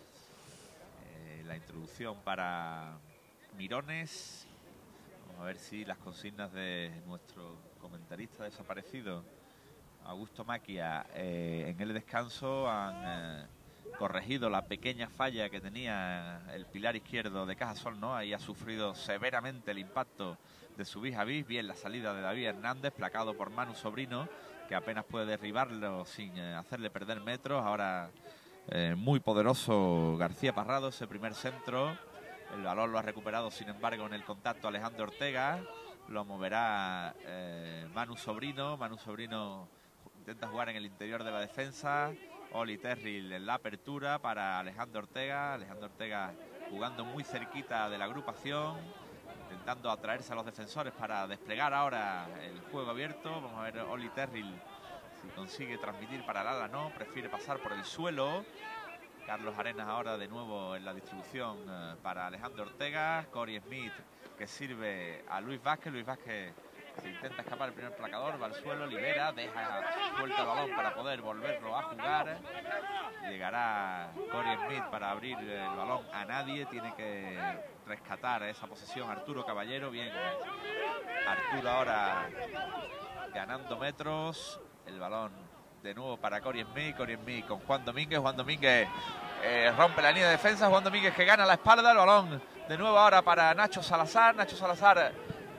La introducción para Mirones. Vamos a ver si las consignas de nuestro comentarista desaparecido, Augusto Maquia, en el descanso han corregido la pequeña falla que tenía el pilar izquierdo de Cajasol, ¿no? Ahí ha sufrido severamente el impacto de su vis-a-vis. Bien la salida de David Hernández, placado por Manu Sobrino, que apenas puede derribarlo sin hacerle perder metros. Ahora muy poderoso García Parrado, ese primer centro. El balón lo ha recuperado, sin embargo, en el contacto Alejandro Ortega. Lo moverá Manu Sobrino. Manu Sobrino intenta jugar en el interior de la defensa. Oli Terril en la apertura para Alejandro Ortega. Alejandro Ortega jugando muy cerquita de la agrupación, intentando atraerse a los defensores para desplegar ahora el juego abierto. Vamos a ver Oli Terril si consigue transmitir para el ala. No, prefiere pasar por el suelo. Carlos Arenas ahora de nuevo en la distribución para Alejandro Ortega. Corey Smith, que sirve a Luis Vázquez. Luis Vázquez se intenta escapar el primer placador, va al suelo, libera, deja suelta el balón para poder volverlo a jugar. Llegará Corey Smith para abrir el balón a nadie. Tiene que rescatar esa posesión Arturo Caballero. Bien, Arturo ahora ganando metros. El balón de nuevo para Corey Smith. Corey Smith con Juan Domínguez. Juan Domínguez rompe la línea de defensa. Juan Domínguez que gana la espalda. El balón de nuevo ahora para Nacho Salazar. Nacho Salazar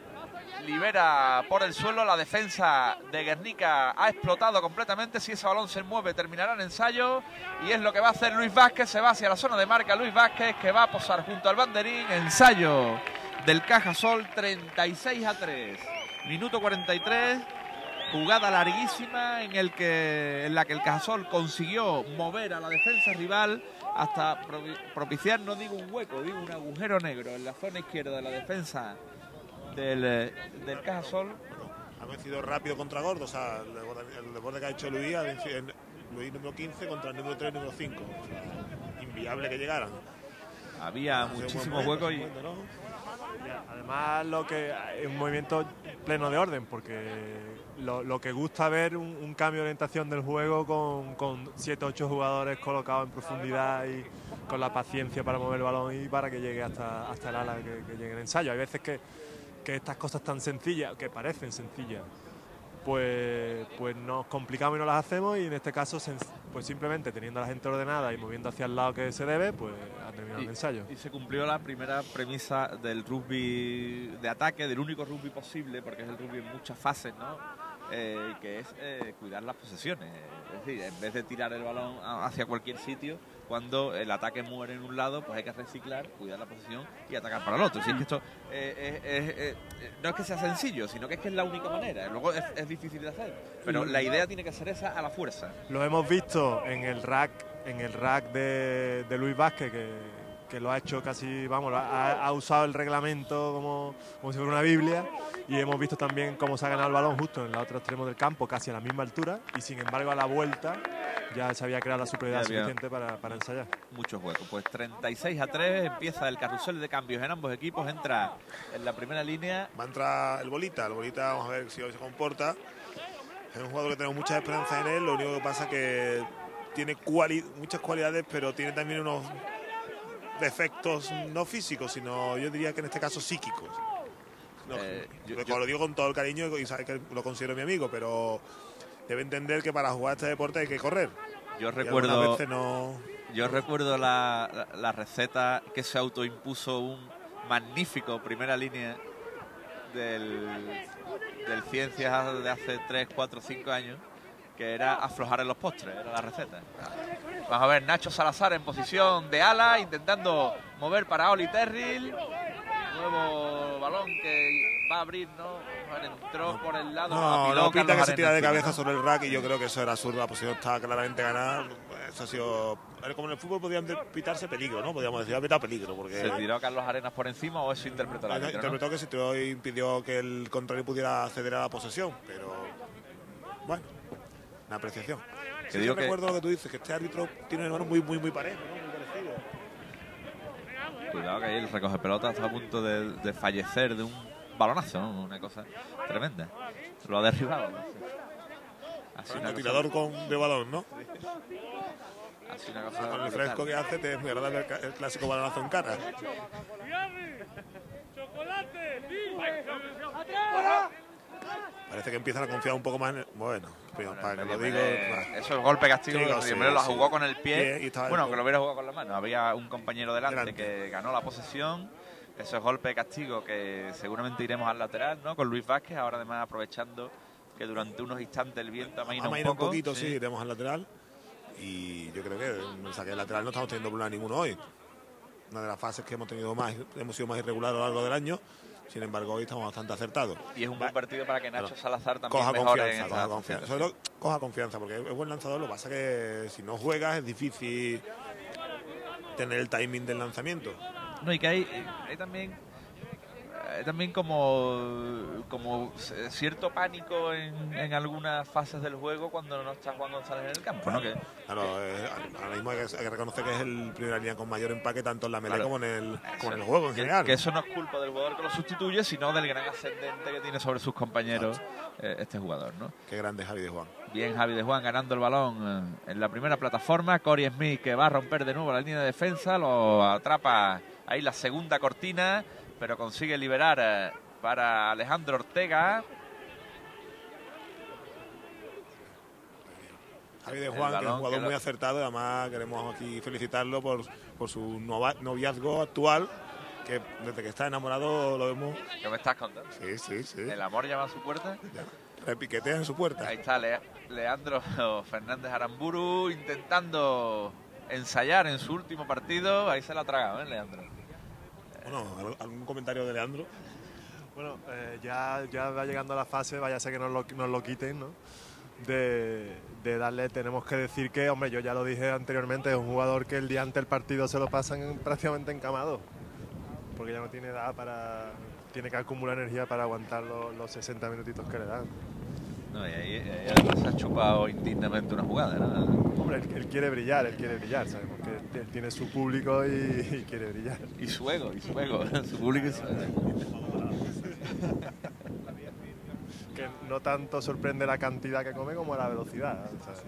libera por el suelo. La defensa de Guernica ha explotado completamente. Si ese balón se mueve, terminará el ensayo. Y es lo que va a hacer Luis Vázquez. Se va hacia la zona de marca Luis Vázquez, que va a posar junto al banderín. Ensayo del Cajasol, 36-3. Minuto 43. Jugada larguísima en la que el Cajasol consiguió mover a la defensa rival hasta propiciar, no digo un hueco, digo un agujero negro en la zona izquierda de la defensa del Cajasol. Ha vencido rápido contra Gordo. O sea, el deporte que ha hecho Luis, Luis número 15 contra el número 3, número 5. O sea, inviable que llegaran. Había muchísimos huecos y... Además, es un movimiento pleno de orden, porque lo que gusta ver un cambio de orientación del juego con 7 o 8 jugadores colocados en profundidad y con la paciencia para mover el balón y para que llegue hasta el ala, que llegue el ensayo. Hay veces que estas cosas tan sencillas, que parecen sencillas, pues nos complicamos y no las hacemos, y en este caso pues simplemente teniendo a la gente ordenada y moviendo hacia el lado que se debe, pues ha terminado el ensayo. Y se cumplió la primera premisa del rugby de ataque, del único rugby posible, porque es el rugby en muchas fases, ¿no? que es cuidar las posesiones. Es decir, en vez de tirar el balón hacia cualquier sitio, cuando el ataque muere en un lado, pues hay que reciclar, cuidar la posesión y atacar para el otro. Si es que esto no es que sea sencillo, sino que es que es la única manera. Luego es difícil de hacer, pero la idea tiene que ser esa a la fuerza. Lo hemos visto en el rack de Luis Vázquez, que lo ha hecho casi, vamos, ha usado el reglamento como si fuera una Biblia, y hemos visto también cómo se ha ganado el balón justo en el otro extremo del campo, casi a la misma altura, y sin embargo a la vuelta ya se había creado la superioridad suficiente para ensayar. Muchos juegos. Pues 36-3, empieza el carrusel de cambios en ambos equipos, entra en la primera línea. Va a entrar el Bolita, vamos a ver si hoy se comporta. Es un jugador que tenemos mucha esperanza en él, lo único que pasa es que tiene muchas cualidades, pero tiene también unos defectos no físicos, sino yo diría que en este caso psíquicos. Lo digo con todo el cariño y sabes que lo considero mi amigo, pero debe entender que para jugar este deporte hay que correr. Yo recuerdo la receta que se autoimpuso un magnífico primera línea del Ciencias de hace 3, 4, 5 años, que era aflojar en los postres, era la receta. Vamos a ver, Nacho Salazar en posición de ala, intentando mover para Oli Terril. Nuevo balón que va a abrir, ¿no? Entró por el lado. No, pinta que se tira de cabeza sobre el rack y yo creo que eso era absurdo. La posición estaba claramente ganada. Eso ha sido... Como en el fútbol podían pitarse peligro, ¿no? Podríamos decir, ha pitado peligro. Porque ¿Se tiró a Carlos Arenas por encima o eso interpretó el árbitro? Interpretó, ¿no? Que se tiró y impidió que el contrario pudiera acceder a la posesión. Pero, bueno, una apreciación. Sí, yo recuerdo lo que tú dices, que este árbitro tiene una mano muy pareja, ¿no? Muy parecido. Cuidado que ahí el recoge pelota está a punto de fallecer de un balonazo, ¿no? Una cosa tremenda. Lo ha derribado. Un tirador de balón, ¿no? Así una cosa con el fresco que hace te agrada el clásico balonazo en cara. Parece que empiezan a confiar un poco más en bueno, para que lo digo. Eso es golpe castigo. Primero lo jugó con el pie. Bueno, que lo hubiera jugado con la mano. Había un compañero delante que ganó la posesión. Eso es golpe castigo, que seguramente iremos al lateral, ¿no? Con Luis Vázquez. Ahora además aprovechando que durante unos instantes el viento amaina un poquito, sí, iremos al lateral. Y yo creo que en el saque lateral no estamos teniendo problema ninguno hoy. Una de las fases que hemos sido más irregular a lo largo del año. Sin embargo, hoy estamos bastante acertados. Y es un buen partido para que Nacho Salazar también mejore en esa confianza. Coja confianza, porque es buen lanzador. Lo que pasa es que si no juegas es difícil tener el timing del lanzamiento. No, y que hay también como cierto pánico en algunas fases del juego cuando no está Juan González en el campo, ¿no? Claro, ahora mismo hay que reconocer que es el primera línea con mayor empaque tanto en la melee como en el juego en general. Que eso no es culpa del jugador que lo sustituye, sino del gran ascendente que tiene sobre sus compañeros este jugador, ¿no? Qué grande Javi de Juan. Bien Javi de Juan ganando el balón en la primera plataforma. Corey Smith, que va a romper de nuevo la línea de defensa, lo atrapa ahí la segunda cortina, pero consigue liberar para Alejandro Ortega. Javi de Juan, que es un jugador muy acertado, además queremos aquí felicitarlo por su noviazgo actual, que desde que está enamorado lo vemos. ¿Qué me estás contando? Sí. ¿El amor llama a su puerta? Ya. Repiquetea en su puerta. Ahí está Leandro Fernández Aramburu intentando ensayar en su último partido. Ahí se la ha tragado, Leandro. Bueno, ¿algún comentario de Leandro? Bueno, ya va llegando a la fase, vaya a ser que nos lo quiten, ¿no? De darle, tenemos que decir que, hombre, yo ya lo dije anteriormente, es un jugador que el día antes del partido se lo pasan prácticamente encamado, porque ya no tiene edad tiene que acumular energía para aguantar los 60 minutitos que le dan. No, y ahí además se ha chupado indignamente una jugada, ¿no? Hombre, él quiere brillar, sabemos que él tiene su público y quiere brillar. Y su ego, su público y su ego. Que no tanto sorprende la cantidad que come como la velocidad, ¿sabes?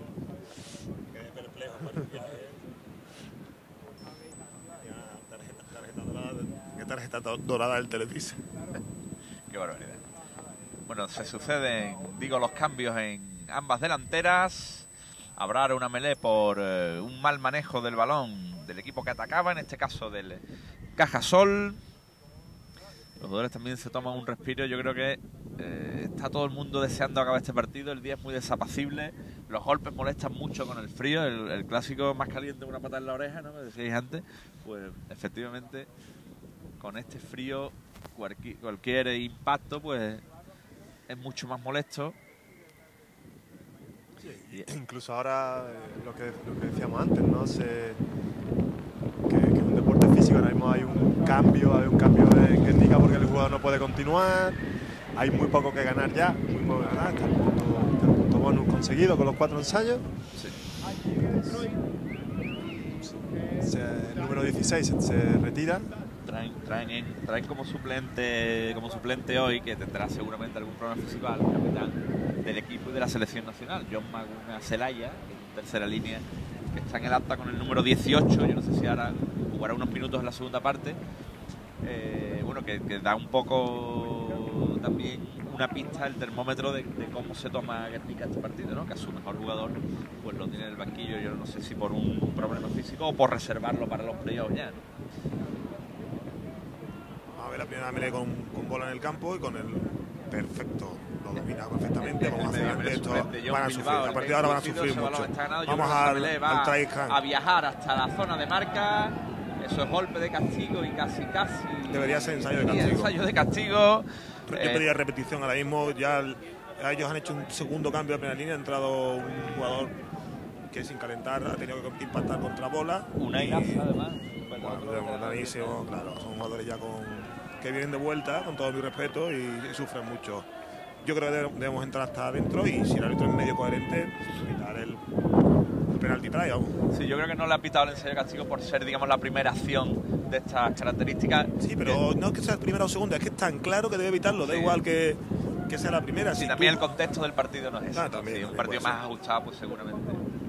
Qué tarjeta dorada del Televisa. Qué barbaridad. Bueno, se suceden, los cambios en ambas delanteras. Habrá ahora una melee por un mal manejo del balón del equipo que atacaba, en este caso del Cajasol. Los jugadores también se toman un respiro. Yo creo que está todo el mundo deseando acabar este partido. El día es muy desapacible, los golpes molestan mucho con el frío, el clásico más caliente que una pata en la oreja, ¿no? Me decíais antes. Pues efectivamente, con este frío, cualquier impacto pues es mucho más molesto. Sí, incluso ahora lo que decíamos antes, ¿no? Que es un deporte físico, ahora mismo hay un cambio en Guernica porque el jugador no puede continuar, hay muy poco que ganar ya, muy poco que ganar, está el punto bonus conseguido con los 4 ensayos. Sí. El número 16 se retira. Traen como suplente hoy, que tendrá seguramente algún problema físico, al capitán del equipo y de la selección nacional, John Maguna Celaya, que es tercera línea, que está en el acta con el número 18. Yo no sé si ahora jugará unos minutos en la segunda parte. Bueno, que da un poco también una pista, el termómetro de cómo se toma Guernica este partido, ¿no? Que a su mejor jugador pues lo tiene en el banquillo, yo no sé si por un problema físico o por reservarlo para los playoffs ya, ¿no? A ver la primera melee con bola en el campo y con el perfecto, lo domina perfectamente. Vamos a hacer esto, van a sufrir, a partir de ahora van a sufrir mucho. Vamos al try-can. A viajar hasta la zona de marca. Eso es golpe de castigo y casi. Debería ser ensayo de castigo. Ensayo de castigo. Yo pedía repetición ahora mismo. Ya ellos han hecho un segundo cambio de primera línea. Ha entrado un jugador que sin calentar ha tenido que impactar contra bola. Una iraza, además. Bueno, claro. Son jugadores ya que vienen de vuelta, con todo mi respeto, y sufren mucho. Yo creo que debemos entrar hasta adentro y si el árbitro es medio coherente, quitar el penalti try, vamos. Sí, yo creo que no le ha pitado el ensayo de castigo por ser, digamos, la primera acción de estas características. Sí, pero no es que sea primera o segunda, es que es tan claro que debe evitarlo, da igual que sea la primera. Sí, también el contexto del partido no es ese. También un partido más ajustado, pues seguramente.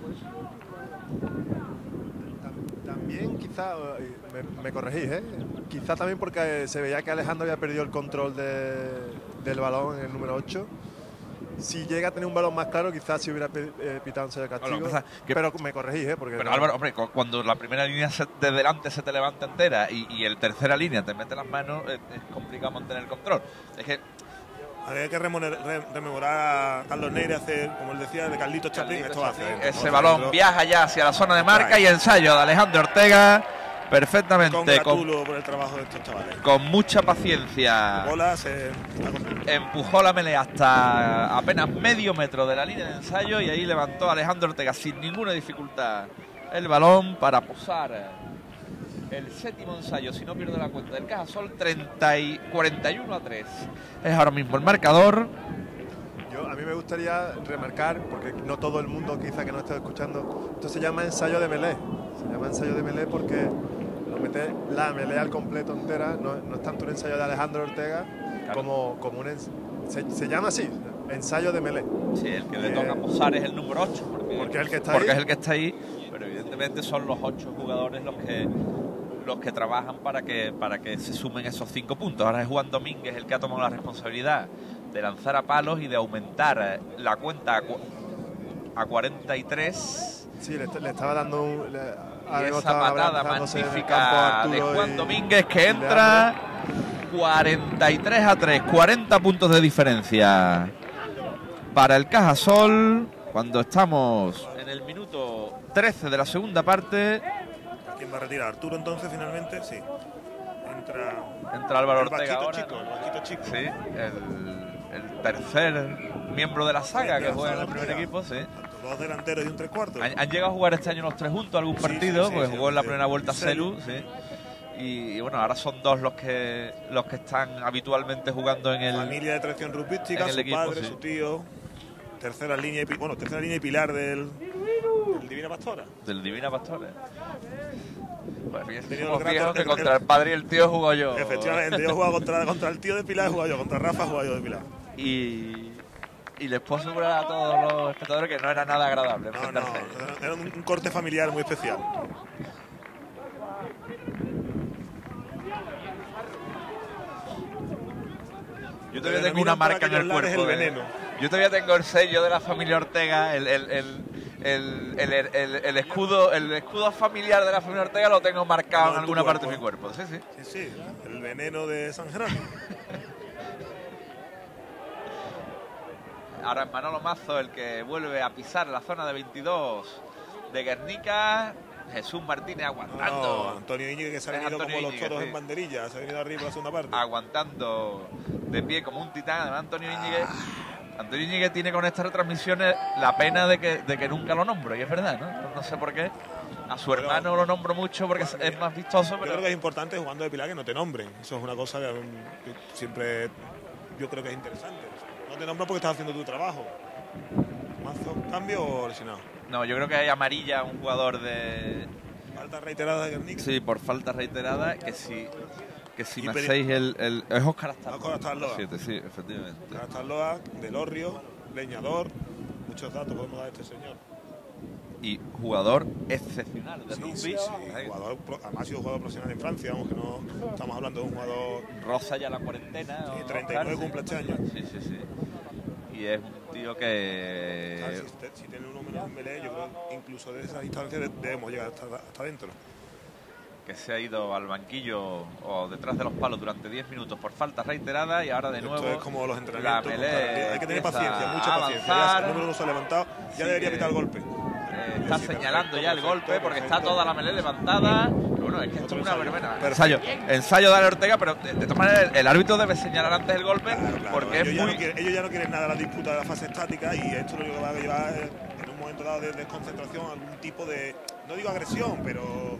También quizá, me corregís, quizá también porque se veía que Alejandro había perdido el control del balón en el número 8. Si llega a tener un balón más claro, quizás si hubiera pitado un ensayo de castigo. Pero me corregís, porque... Pero Álvaro, hombre, cuando la primera línea de delante se te levanta entera y el tercera línea te mete las manos, es complicado mantener el control. Es que... Habría que rememorar a Carlos Neire, hacer, como él decía, de Carlitos Chaplin. Esto hace ese balón viaja ya hacia la zona de marca y ensayo de Alejandro Ortega perfectamente. Congratulo por el trabajo de estos chavales. Con mucha paciencia. Bola empujó la melea hasta apenas medio metro de la línea de ensayo y ahí levantó a Alejandro Ortega sin ninguna dificultad el balón para posar el séptimo ensayo, si no pierdo la cuenta, del Cajasol. 41-3 es ahora mismo el marcador. A mí me gustaría remarcar, porque no todo el mundo quizá que no esté escuchando, esto se llama ensayo de melee. Se llama ensayo de melee porque lo mete la melee al completo entera, no es tanto un ensayo de Alejandro Ortega, claro, como un se llama así, ensayo de melee. Sí, el que le toca posar es el número 8, porque es el que está porque ahí. Es el que está ahí, pero evidentemente son los 8 jugadores los que trabajan para que se sumen esos 5 puntos. Ahora es Juan Domínguez el que ha tomado la responsabilidad de lanzar a palos y de aumentar la cuenta a 43. Sí, le estaba dando esa patada magnífica de Juan Domínguez que entra 43-3, 40 puntos de diferencia para el Cajasol cuando estamos en el minuto 13 de la segunda parte. ¿Quién va a retirar? Arturo entonces finalmente, sí. Entra Álvaro Ortega ahora. Chico, el banquito chico. Sí, el tercer miembro de la saga que juega en el primer equipo, sí. 2 delanteros y un 3/4. Han llegado a jugar este año los 3 juntos algún partido, sí, pues sí, jugó en la primera vuelta Celu, sí. Y bueno, ahora son 2 los que están habitualmente jugando en el... Familia de tradición rugbyística, su equipo, padre, sí, su tío, tercera línea y pilar del Divina Pastora. Del Divina Pastora. Pues fíjense, que contra el padre y el tío jugó yo. Efectivamente, yo he jugado contra el tío de Pilar, he jugado yo, contra Rafa he jugado yo de Pilar. Y les puedo asegurar a todos los espectadores que no era nada agradable. No, era un corte familiar muy especial. Yo todavía tengo una marca en el cuerpo. Yo todavía tengo el sello de la familia Ortega, el escudo familiar de la familia Ortega lo tengo marcado en alguna parte de mi cuerpo. Sí, el veneno de San Jerónimo. Ahora es Manolo Mazo el que vuelve a pisar la zona de 22 de Guernica. Jesús Martínez aguantando. No, Antonio Íñiguez, que se ha venido como los toros en banderilla, se ha venido arriba en la segunda parte. Aguantando de pie como un titán. Además, Antonio Íñiguez tiene con estas retransmisiones la pena de que nunca lo nombro, y es verdad, ¿no? No sé por qué. A su hermano lo nombro mucho porque es más vistoso. Pero yo creo que es importante jugando de Pilar que no te nombren. Eso es una cosa que siempre yo creo que es interesante. No te nombro porque estás haciendo tu trabajo. ¿Mazo, cambio o lesionado? No, yo creo que hay amarilla a un jugador de... Falta reiterada de Guernica. Sí, por falta reiterada, que si me hacéis es Óscar Astarloa. Sí, efectivamente. Óscar Astarloa, Del Orrio, leñador. Muchos datos podemos dar de este señor. Y jugador excepcional de rugby. Sí. Jugador, además ha sido jugador profesional en Francia, vamos, que no estamos hablando de un jugador... Roza ya la cuarentena. Sí, 39 cumple este año. Sí. Y es un tío que... Claro, si tiene uno menos en melee, yo creo que incluso de esa distancia debemos llegar hasta dentro. Que se ha ido al banquillo o detrás de los palos durante 10 minutos por falta reiterada, y ahora de nuevo... Esto es como los entrenamientos. La melee hay que tener paciencia, mucha paciencia. Ya el número 1 se ha levantado, ya debería pitar el golpe. Está señalando ya el golpe porque está toda la melee levantada. Pero bueno, es que esto es una verbena. Ensayo de Ale Ortega, pero de todas maneras el árbitro debe señalar antes el golpe, claro, porque ellos ya no quieren nada de la disputa de la fase estática, y esto lo que va a llevar en un momento dado de desconcentración algún tipo de, no digo agresión, pero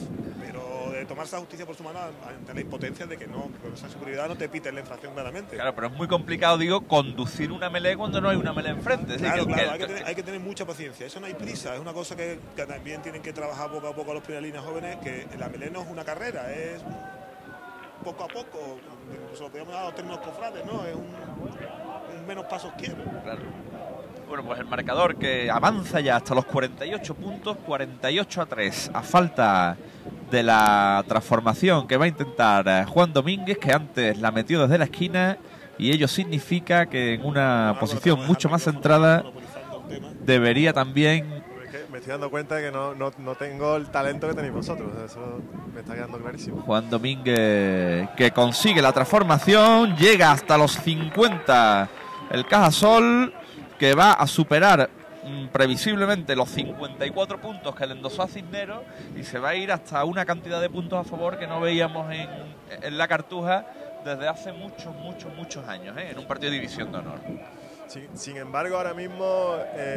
de tomarse la justicia por su mano ante la impotencia de que con esa superioridad no te piten la infracción claramente. Claro, pero es muy complicado, digo, conducir una melee cuando no hay una melee enfrente. Claro, hay que tener mucha paciencia. Eso no hay prisa, es una cosa que también tienen que trabajar poco a poco los primeras líneas jóvenes, que la melee no es una carrera, es poco a poco, incluso lo podemos dar a los términos cofrades, ¿no? Es un menos pasos quiero. Claro. Bueno, pues el marcador que avanza ya hasta los 48 puntos, 48-3, a falta de la transformación que va a intentar Juan Domínguez, que antes la metió desde la esquina, y ello significa que en una posición mucho más centrada debería también... Me estoy dando cuenta de que no tengo el talento que tenéis vosotros, eso me está quedando clarísimo. Juan Domínguez, que consigue la transformación, llega hasta los 50 el Cajasol, que va a superar previsiblemente los 54 puntos que le endosó a Cisneros, y se va a ir hasta una cantidad de puntos a favor que no veíamos en la Cartuja desde hace muchos años, en un partido de división de honor. Sin embargo, ahora mismo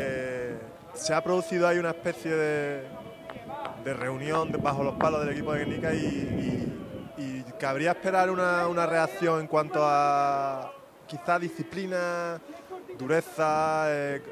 se ha producido ahí una especie de reunión bajo los palos del equipo de Guernica, y cabría esperar una reacción en cuanto a quizá disciplina, dureza.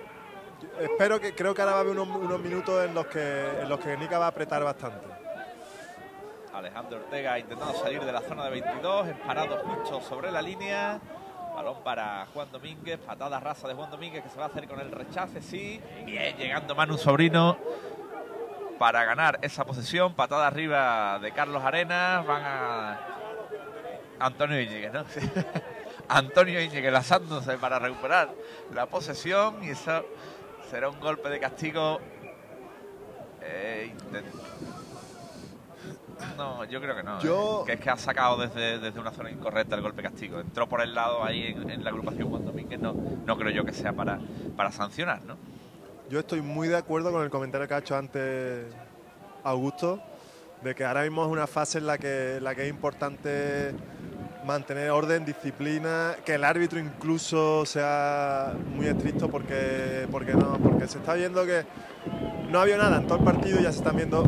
Creo que ahora va a haber unos minutos en los que Guernica va a apretar bastante. Alejandro Ortega ha intentado salir de la zona de 22, es parado justo sobre la línea. Balón para Juan Domínguez, patada rasa de Juan Domínguez, que se va a hacer con el rechace, sí. Bien, llegando Manu Sobrino para ganar esa posesión. Patada arriba de Carlos Arenas, van a Antonio Íñiguez, ¿no? Sí. Antonio Íñiguez lanzándose para recuperar la posesión, y eso será un golpe de castigo. No, yo creo que no. Que es que ha sacado desde una zona incorrecta el golpe castigo. Entró por el lado ahí en la agrupación Juan Domínguez. No creo yo que sea para sancionar, ¿no? Yo estoy muy de acuerdo con el comentario que ha hecho antes Augusto, de que ahora mismo es una fase en la que es importante mantener orden, disciplina, que el árbitro incluso sea muy estricto, porque se está viendo que no había nada en todo el partido, y ya se están viendo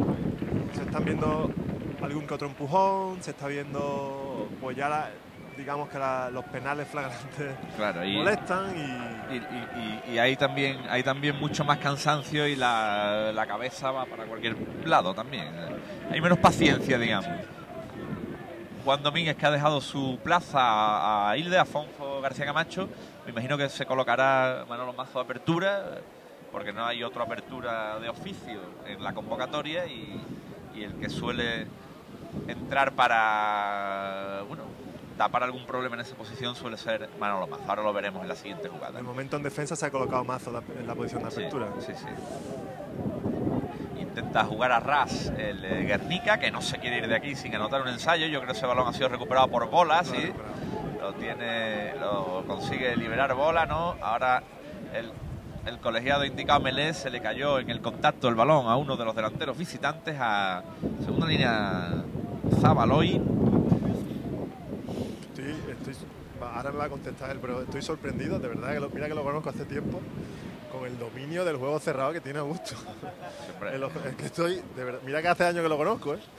algún que otro empujón, se está viendo pues ya digamos que los penales flagrantes, claro, molestan, y hay también mucho más cansancio, y la cabeza va para cualquier lado también. Hay menos paciencia, digamos. Juan Domínguez, que ha dejado su plaza a Hilde, Afonso García Camacho. Me imagino que se colocará Manolo Mazo de apertura, porque no hay otra apertura de oficio en la convocatoria, y el que suele entrar para tapar algún problema en esa posición suele ser Manolo Mazo. Ahora lo veremos en la siguiente jugada. De momento en defensa se ha colocado Mazo en la posición de apertura. Sí. Intenta jugar a ras el Guernica, que no se quiere ir de aquí sin anotar un ensayo. Yo creo que ese balón ha sido recuperado por bolas, ¿sí? Lo lo consigue liberar Bola, ¿no? Ahora el colegiado indicado Melé se le cayó en el contacto el balón a uno de los delanteros visitantes, a segunda línea Zabaloy. Ahora me va a contestar él, pero estoy sorprendido, de verdad, mira que lo conozco hace tiempo, con el dominio del juego cerrado que tiene Augusto. Es que estoy, de verdad, mira que hace años que lo conozco, ¿eh?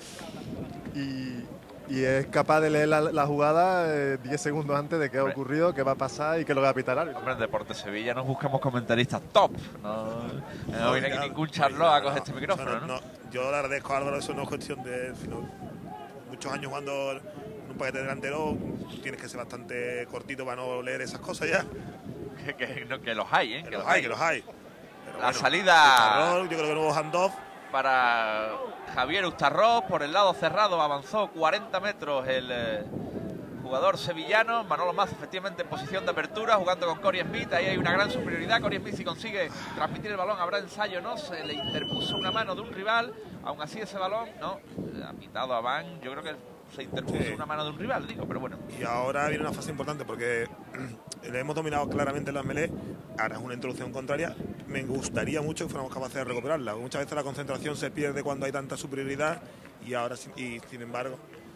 Y es capaz de leer la jugada 10 segundos antes de qué ha ocurrido, qué va a pasar y qué lo va a pitar el árbitro. Hombre, en Deportes Sevilla nos buscamos comentaristas top. No viene aquí ningún charló a coger este micrófono, ¿no? Yo le agradezco a Álvaro, eso no es cuestión de... muchos años jugando en un paquete delantero, tienes que ser bastante cortito para no leer esas cosas ya. Que los hay, ¿eh? Que los hay. Pero la bueno, salida... yo creo que no hubo handoff. Para Javier Ustarrós, por el lado cerrado, avanzó 40 metros el jugador sevillano. Manolo Mazo efectivamente en posición de apertura, jugando con Corey Smith. Ahí hay una gran superioridad. Corey Smith, si consigue transmitir el balón, habrá ensayo, ¿no? Se le interpuso una mano de un rival. Aún así ese balón, ¿no? Ha pitado a Van. Yo creo que se interpuso una mano de un rival, digo, pero bueno. Y ahora viene una fase importante porque le hemos dominado claramente las melés. Ahora es una introducción contraria. Me gustaría mucho que fuéramos capaces de recuperarla. Muchas veces la concentración se pierde cuando hay tanta superioridad y ahora sin embargo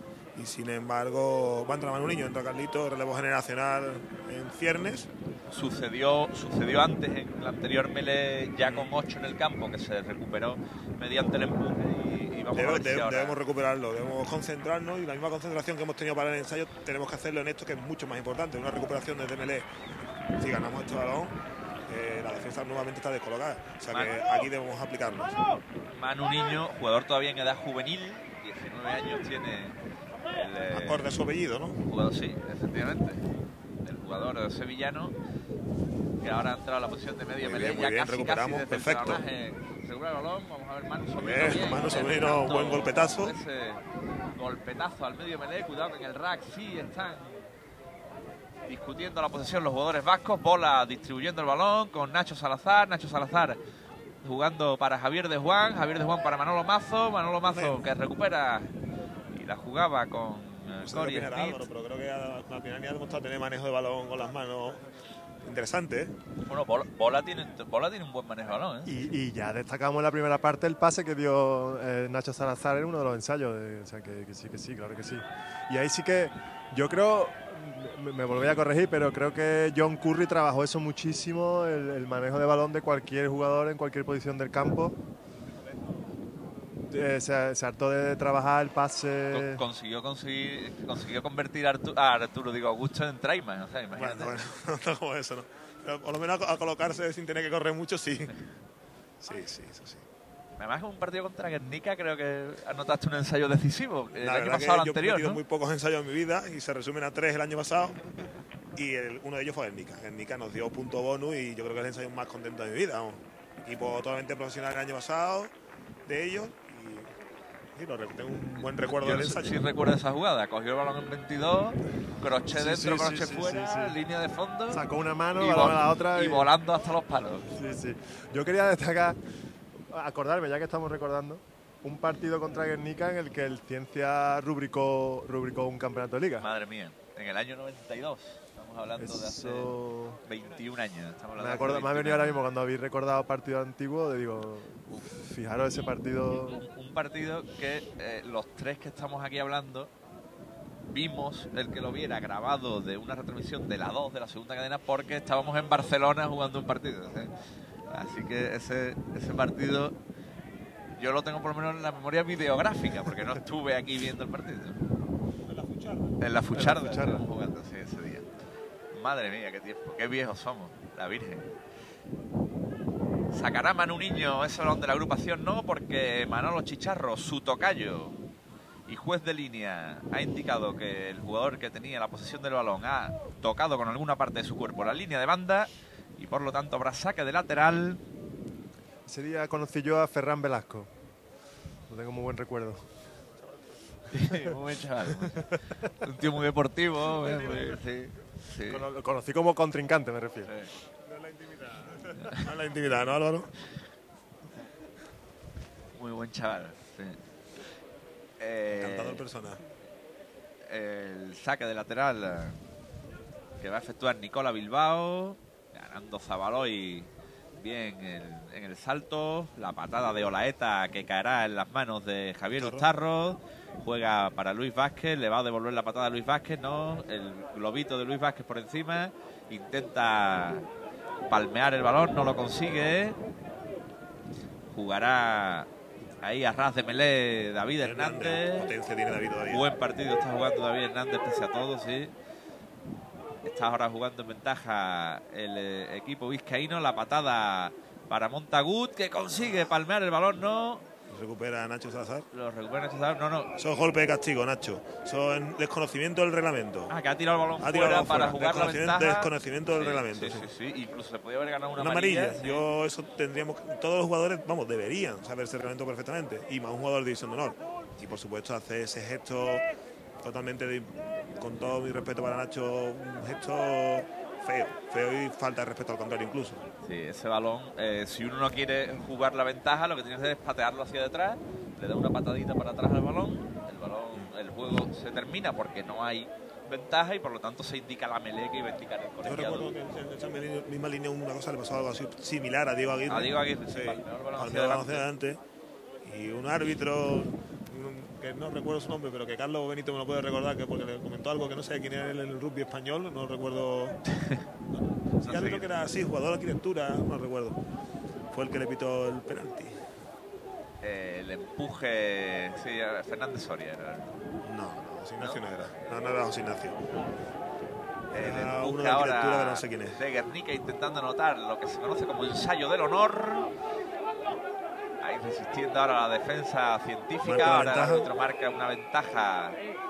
va a entrar Manu Niño, entra Carlito, relevo generacional en ciernes. Sucedió antes en la anterior melee, ya con 8 en el campo, que se recuperó mediante el empuje y vamos a ver si ahora... Debemos recuperarlo, debemos concentrarnos y la misma concentración que hemos tenido para el ensayo tenemos que hacerlo en esto, que es mucho más importante, una recuperación desde melee. Si ganamos este balón, la defensa nuevamente está descolocada, o sea que aquí debemos aplicarnos. Manu Niño, jugador todavía en edad juvenil, 19 años tiene... acorde a su apellido, ¿no? Jugador, sí, efectivamente. El jugador sevillano que ahora ha entrado a la posición de medio melee, ya bien, casi recuperamos, desde perfecto. Segura el balón, vamos a ver Manu Sobrino. Bien, Manu Sobrino, buen golpetazo. Ese golpetazo al medio melee, cuidado que en el rack sí están discutiendo la posesión los jugadores vascos. Bola distribuyendo el balón con Nacho Salazar jugando para Javier de Juan para Manolo Mazo que recupera y la jugaba con Corey Smith. Álvaro, pero creo que al final ha demostrado tener manejo de balón con las manos interesante, ¿eh? Bueno, Bola tiene un buen manejo de balón, ¿eh? Y ya destacamos en la primera parte el pase que dio Nacho Salazar en uno de los ensayos, o sea que sí, claro que sí. Y ahí sí que yo creo, me volví a corregir, pero creo que John Curry trabajó eso muchísimo, el manejo de balón de cualquier jugador en cualquier posición del campo. Se hartó de trabajar el pase. Consiguió convertir a Augusto en Traiman, o sea, imagínate. Bueno, no como eso, ¿no? Pero por lo menos a colocarse sin tener que correr mucho, sí. Sí, eso sí. Además, en un partido contra Guernica creo que anotaste un ensayo decisivo. El la año verdad pasado, que el anterior, yo he tenido ¿no? muy pocos ensayos en mi vida y se resumen a 3 el año pasado. Y uno de ellos fue Guernica. Guernica nos dio punto bonus y yo creo que es el ensayo más contento de mi vida. Vamos. Equipo totalmente profesional el año pasado de ellos. Sí, tengo un buen recuerdo del ensayo. Sí recuerdo esa jugada. Cogió el balón en 22, crochet dentro, crochet fuera, línea de fondo. Sacó una mano, balón a la otra. Y volando hasta los palos. Sí. Yo quería destacar, acordarme, ya que estamos recordando, un partido contra Guernica en el que el Ciencia rubricó un campeonato de liga. Madre mía, en el año 92. Estamos hablando de hace 21 años. Me ha venido ahora mismo cuando habéis recordado partidos antiguos, fijaros ese partido. Un partido que los tres que estamos aquí hablando vimos, el que lo viera, grabado de una retransmisión de la 2 de la segunda cadena, porque estábamos en Barcelona jugando un partido. Así que ese partido yo lo tengo por lo menos en la memoria videográfica, porque no estuve aquí viendo el partido. En la Fucharda estuvimos jugando, sí, ese día. Madre mía, qué tiempo, qué viejos somos, la Virgen. ¿Sacará Manu Niño ese balón de la agrupación? No, porque Manolo Chicharro, su tocayo y juez de línea, ha indicado que el jugador que tenía la posesión del balón ha tocado con alguna parte de su cuerpo la línea de banda y por lo tanto habrá saque de lateral. Ese día conocí yo a Ferran Velasco. Lo tengo muy buen recuerdo. Muy buen chaval. Un tío muy deportivo. Sí. Lo conocí como contrincante, me refiero. Sí. No es la intimidad. No es la intimidad, ¿no, Álvaro? Muy buen chaval. Sí. Encantador persona. El saque de lateral que va a efectuar Nicola Bilbao, ganando Zabaloy bien en el salto. La patada de Olaeta que caerá en las manos de Javier Uztarro. Juega para Luis Vázquez, le va a devolver la patada a Luis Vázquez, no, el globito de Luis Vázquez por encima, intenta palmear el balón, no lo consigue. Jugará ahí a ras de melé David Hernández. Potencia tiene David todavía. Buen partido está jugando David Hernández pese a todo, sí. Está ahora jugando en ventaja el equipo vizcaíno. La patada para Montagut, que consigue palmear el balón, no. Recupera Nacho Salazar. Lo recupera Nacho Salazar, no. Eso es golpe de castigo, Nacho. Eso es desconocimiento del reglamento. Que ha tirado el balón fuera para jugar la ventaja. Desconocimiento del reglamento. Sí. Incluso se podía haber ganado una amarilla. Sí. Yo eso tendríamos... Todos los jugadores, vamos, deberían saberse el reglamento perfectamente. Y más un jugador de división de honor. Y por supuesto hace ese gesto totalmente, con todo mi respeto para Nacho, un gesto feo y falta de respeto al contrario incluso. Sí, ese balón, si uno no quiere jugar la ventaja, lo que tiene que hacer es patearlo hacia detrás, le da una patadita para atrás al balón, el juego se termina porque no hay ventaja y por lo tanto se indica la melee que iba a indicar el colegiado. Yo recuerdo que en esa misma línea una cosa le pasó algo así similar a Diego Aguirre. A Diego Aguirre, sí. Cuando hacia adelante. Y un árbitro, que no recuerdo su nombre, pero que Carlos Benito me lo puede recordar, que porque le comentó algo que no sé quién era en el rugby español, no recuerdo. Sí, no árbitro que era así, jugador de arquitectura, no recuerdo. Fue el que le pitó el penalti. El empuje, sí, Fernández Soria era. No, José Ignacio no era. No era José Ignacio. El Era empuje uno de ahora arquitectura, pero no sé quién es. de Guernica intentando anotar lo que se conoce como ensayo del honor. Ahí resistiendo ahora la defensa científica. Ahora el árbitro marca una ventaja.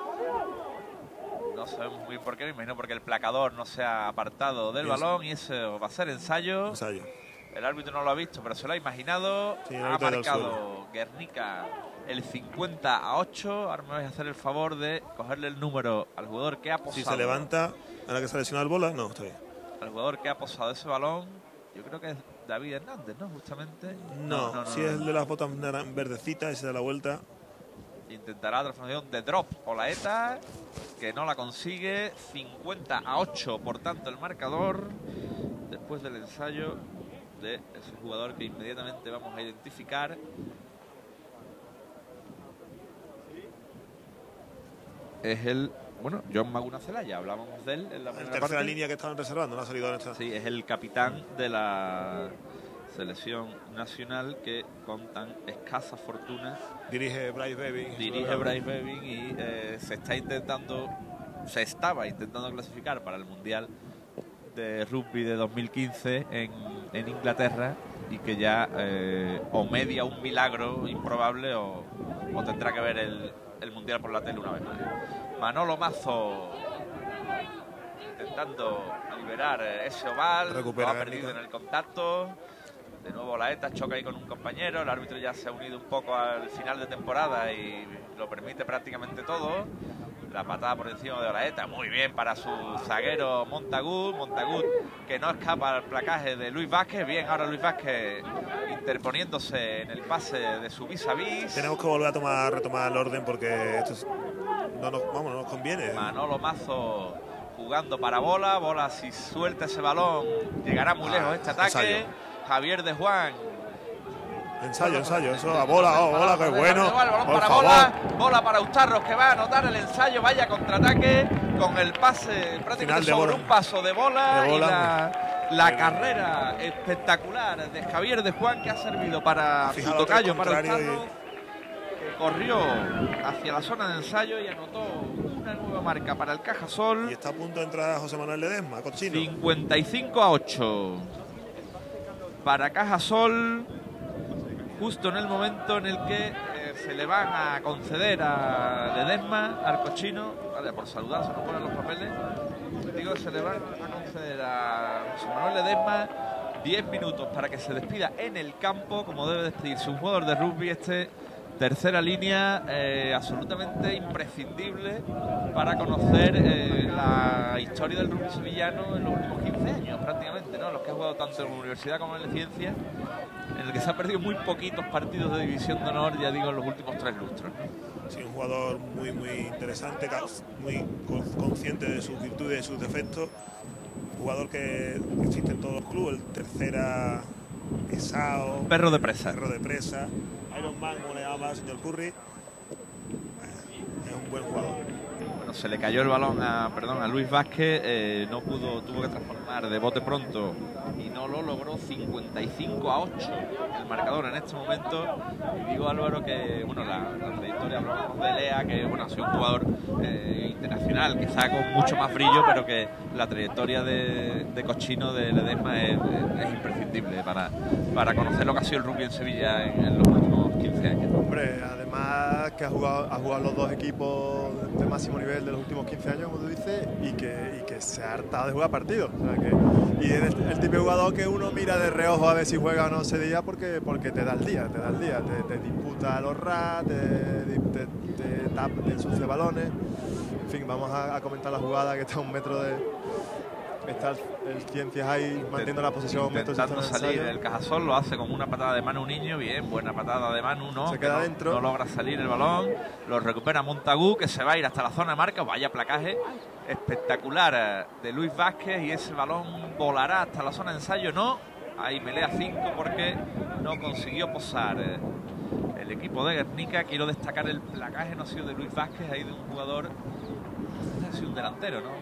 No sabemos muy bien por qué, me imagino porque el placador no se ha apartado del balón y eso va a ser ensayo. El árbitro no lo ha visto, pero se lo ha imaginado. Sí, ha marcado Guernica el 50-8. Ahora me vais a hacer el favor de cogerle el número al jugador que ha posado. Si se levanta, ahora que se ha lesionado el bola, no, está bien. Al jugador que ha posado ese balón, yo creo que es David Hernández, ¿no? Justamente. No, si es el de las botas verdecitas y se da la vuelta. Intentará la transformación de drop Olaeta, que no la consigue. 50-8, por tanto, el marcador. Después del ensayo de ese jugador que inmediatamente vamos a identificar. Es el, John Maguna Celaya, hablábamos de él en la primera tercera línea que estaban reservando, no ha salido en esta. Sí, es el capitán de la selección nacional que con tan escasa fortuna dirige Bryce Bevin y se estaba intentando clasificar para el Mundial de Rugby de 2015 en Inglaterra y que ya o media un milagro improbable o tendrá que ver el Mundial por la tele una vez más. Manolo Mazo intentando liberar ese oval, lo ha perdido en el contacto. De nuevo Olaeta choca ahí con un compañero, el árbitro ya se ha unido un poco al final de temporada y lo permite prácticamente todo. La patada por encima de Olaeta, muy bien para su zaguero Montagut que no escapa al placaje de Luis Vázquez. Bien, ahora Luis Vázquez interponiéndose en el pase de su vis a vis. Tenemos que volver a retomar el orden porque esto no nos conviene. Manolo Mazo jugando para Bola, si suelta ese balón llegará muy lejos este ataque. Ensayo. Javier de Juan. Ensayo, eso, a Bola, qué bueno. Bola para Uztarros, que va a anotar el ensayo. Vaya contraataque con el pase prácticamente sobre un paso de Bola. Y la carrera espectacular de Javier de Juan, que ha servido para su tocayo, para Uztarros, que corrió hacia la zona de ensayo y anotó una nueva marca para el Cajasol. Y está a punto de entrar José Manuel Ledesma, Cochino. 55-8 para Cajasol, justo en el momento en el que se le van a conceder a Ledesma, al Cochino, vale, por saludar, se nos ponen los papeles, digo, se le van a conceder a José Manuel Ledesma 10 minutos para que se despida en el campo, como debe despedirse un jugador de rugby, Tercera línea absolutamente imprescindible para conocer la historia del rugby sevillano en los últimos 15 años prácticamente, ¿no? Los que ha jugado tanto en la universidad como en la ciencia, en el que se ha perdido muy poquitos partidos de división de honor, ya digo, en los últimos 3 lustros, ¿no? Sí, un jugador muy interesante, muy consciente de sus virtudes y de sus defectos. Jugador que existe en todos los clubes, el tercera pesado. Perro de presa. Perro de presa. Iron Man, como le llama el señor Curry. Es un buen jugador. Bueno, se le cayó el balón a Luis Vázquez, tuvo que transformar de bote pronto y no lo logró. 55-8 el marcador en este momento. Y digo, Álvaro, que bueno, la trayectoria, hablamos de Lea, que bueno, ha sido un jugador internacional, quizá con mucho más brillo, pero que la trayectoria de Cochino de Ledesma es imprescindible para conocer lo que ha sido el rugby en Sevilla en los últimos 15 años. Hombre, además que ha jugado los dos equipos de máximo nivel de los últimos 15 años, como tú dices, y que se ha hartado de jugar partidos. O sea, y es el tipo de jugador que uno mira de reojo a ver si juega o no ese día porque te da el día, te disputa los RAS, te ensucia balones. En fin, vamos a comentar la jugada, que está a un metro de... Está el Ciencias ahí manteniendo la posición. Intentando salir el Cajasol, lo hace con una patada de mano un niño, bien, buena patada de mano, no, se queda dentro. No logra salir el balón, lo recupera Montagu, que se va a ir hasta la zona de marca. Vaya placaje espectacular de Luis Vázquez, y ese balón volará hasta la zona de ensayo, no, ahí melea 5 porque no consiguió posar el equipo de Guernica. Quiero destacar el placaje, no ha sido de Luis Vázquez, ahí de un jugador, ha sido un delantero, ¿no?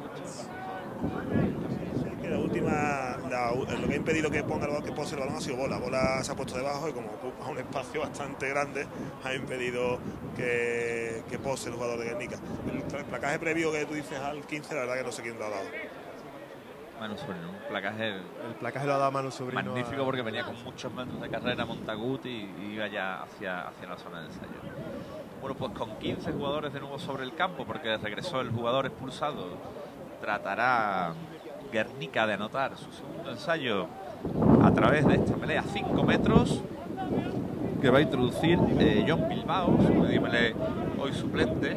La última, lo que ha impedido que ponga el balón, que pose el balón, ha sido Bola. Bola se ha puesto debajo y como ocupa un espacio bastante grande, ha impedido que pose el jugador de Guernica. El placaje previo que tú dices al 15, la verdad que no sé quién lo ha dado. Manu Sobrino, un placaje. El placaje lo ha dado Manu Sobrino. Magnífico, porque venía con muchos metros de carrera Montagut y iba ya hacia la zona de ensayo. Bueno, pues con 15 jugadores de nuevo sobre el campo, porque regresó el jugador expulsado, tratará Guernica de anotar su segundo ensayo a través de esta pelea 5 metros que va a introducir John Bilbao, su medio melee hoy suplente.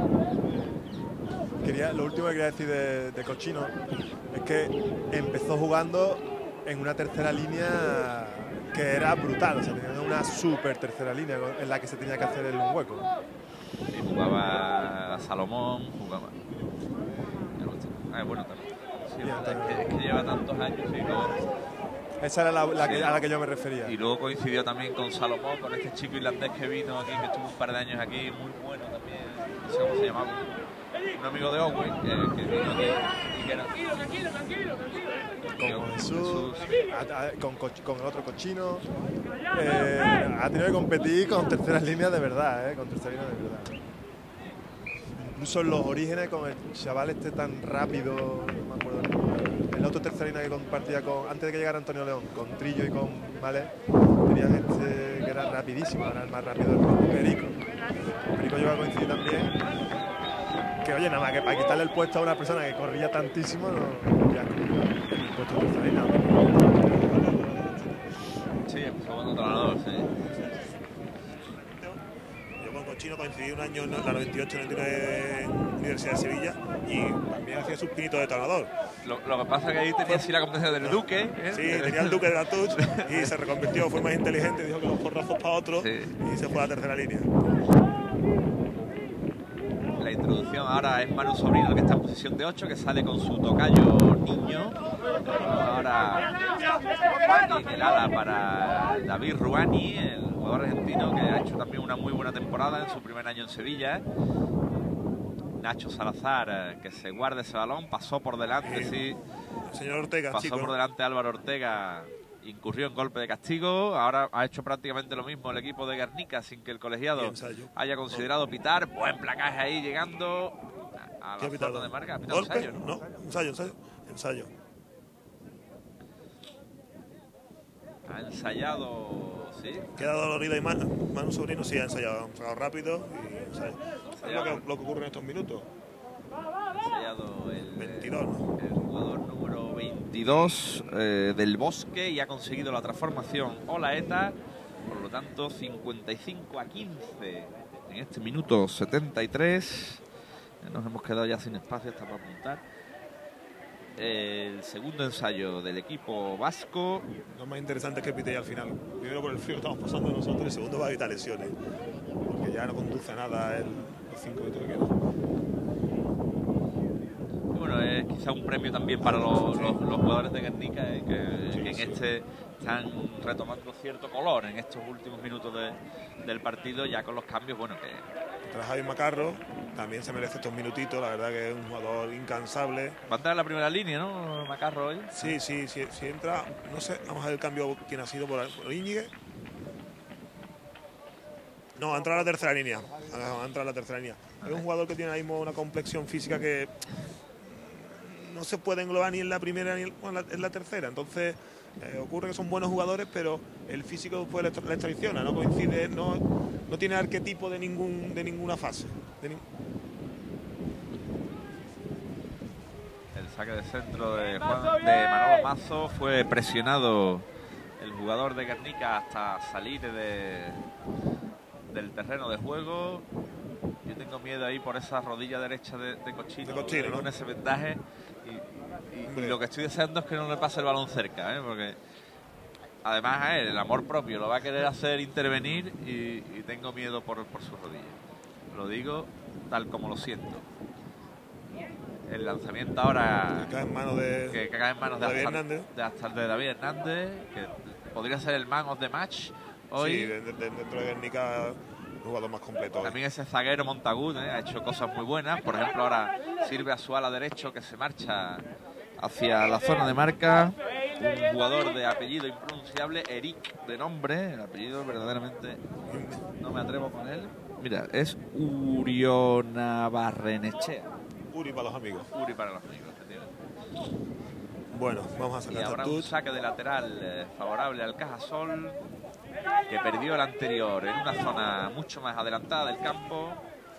Lo último que quería decir de Cochino es que empezó jugando en una tercera línea que era brutal, o sea, tenía una súper tercera línea en la que se tenía que hacer un hueco. Y jugaba Salomón, jugaba... bueno, también. Sí, es que lleva tantos años y luego... Esa era a la que yo me refería. Y luego coincidió también con Salomón, con este chico irlandés que vino aquí, que estuvo un par de años aquí, muy bueno también, no sé cómo se llamaba, un amigo de Owen, que vino aquí y que era... Tranquilo. Con Jesús, con el otro Cochino. Ha tenido que competir con terceras líneas de verdad, con terceras líneas de verdad. Incluso en los orígenes, con el chaval este tan rápido, no me acuerdo, el otro tercera línea que compartía antes de que llegara Antonio León, con Trillo y con Vale, tenían este que era rapidísimo, era el más rápido del grupo, Perico. Perico llegó a coincidir también, que oye, nada más que para quitarle el puesto a una persona que corría tantísimo, no, ya el puesto de tercera línea. Sí, empezó con entrenador, sí. Chino coincidí un año en la 98-99 en la Universidad de Sevilla y también hacía sus pinitos de tonador. Lo que pasa es que ahí tenía así la competencia del Duque. Sí, tenía el Duque de la Touch y se reconvirtió, fue más inteligente, dijo que los porrazos para otro, sí, y se fue a la tercera línea. La introducción ahora es Manu Sobrino, el que está en posición de 8, que sale con su tocayo niño. Ahora en el ala para David Ruani, el jugador argentino que ha hecho también una muy buena temporada en su primer año en Sevilla. Nacho Salazar, que se guarda ese balón, pasó por delante, sí. Señor Ortega, pasó chico, por delante Álvaro Ortega, incurrió en golpe de castigo. Ahora ha hecho prácticamente lo mismo el equipo de Guernica sin que el colegiado haya considerado pitar. Buen placaje ahí llegando a la zona de marca. ¿Golpe? No, ensayo. Ha ensayado, sí. Queda dolorido y Manu Sobrino sí ha ensayado. Ha sacado rápido y ensayo. Es lo que ocurre en estos minutos. Ha ensayado el 22, ¿no? El jugador número 22 del Bosque, y ha conseguido la transformación Olaeta. Por lo lo tanto, 55-15 en este minuto 73. Nos hemos quedado ya sin espacio hasta para apuntar. El segundo ensayo del equipo vasco. Lo más interesante es que pite ya al final. Primero por el frío que estamos pasando nosotros y segundo va a evitar lesiones. Porque ya no conduce a nada los 5 minutos que quedan. Bueno, es quizá un premio también para los jugadores de Guernica, que en este están retomando cierto color en estos últimos minutos del partido, ya con los cambios, bueno, que... Tras Javi Macarro, también se merece estos minutitos, la verdad que es un jugador incansable. Va a entrar en la primera línea, ¿no, Macarro, hoy? Sí, entra, no sé, vamos a ver el cambio, quién ha sido por Íñiguez. No, ha entrado a la tercera línea. Es un jugador que tiene ahí mismo una complexión física que no se puede englobar ni en la primera ni en la tercera. Entonces, ocurre que son buenos jugadores, pero el físico pues les traiciona, no coincide, no tiene arquetipo de ninguna fase. El saque de centro de Manolo Mazo, fue presionado el jugador de Guernica hasta salir del terreno de juego. Yo tengo miedo ahí por esa rodilla derecha de Cochino, ¿no? Con ese vendaje. Y lo que estoy deseando es que no le pase el balón cerca, porque además a él, el amor propio lo va a querer hacer intervenir y tengo miedo por su rodilla. Lo digo tal como lo siento. El lanzamiento ahora que cae en manos de David Hernández, que podría ser el man of the match hoy. Sí, dentro de Guernica, un jugador más completo. También ese zaguero Montagut ha hecho cosas muy buenas. Por ejemplo, ahora sirve a su ala derecho, que se marcha hacia la zona de marca. Un jugador de apellido impronunciable, Eric de nombre. El apellido verdaderamente no me atrevo con él. Mira, es Urionabarrenechea. Uri para los amigos. Uri para los amigos, efectivamente. Bueno, vamos a sacar. Y ahora un saque de lateral favorable al Cajasol, que perdió el anterior en una zona mucho más adelantada del campo.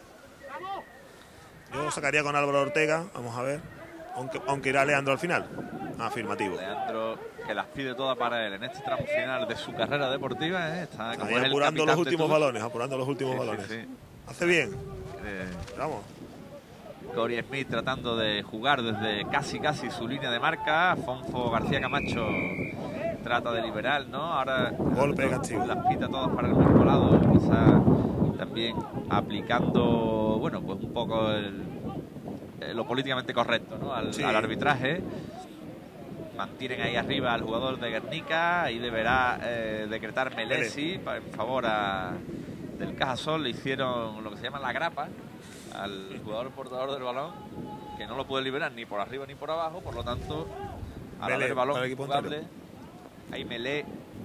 Yo lo sacaría con Álvaro Ortega, vamos a ver. Aunque irá Leandro al final. Afirmativo. Leandro, que las pide todas para él en este tramo final de su carrera deportiva. Está como es apurando los últimos balones, Sí. Hace bien. Vamos. Corey Smith tratando de jugar desde casi su línea de marca. Afonso García Camacho trata de liberar, ¿no? Ahora golpe castigo. Las pita todas para el mismo lado. Quizá también aplicando, bueno, pues un poco lo políticamente correcto, ¿no? Al arbitraje. Mantienen ahí arriba al jugador de Guernica. Ahí deberá decretar Melesi en favor del Cajasol. Le hicieron lo que se llama la grapa al jugador portador del balón, que no lo puede liberar ni por arriba ni por abajo. Por lo tanto, al haber balón jugable, hay Melé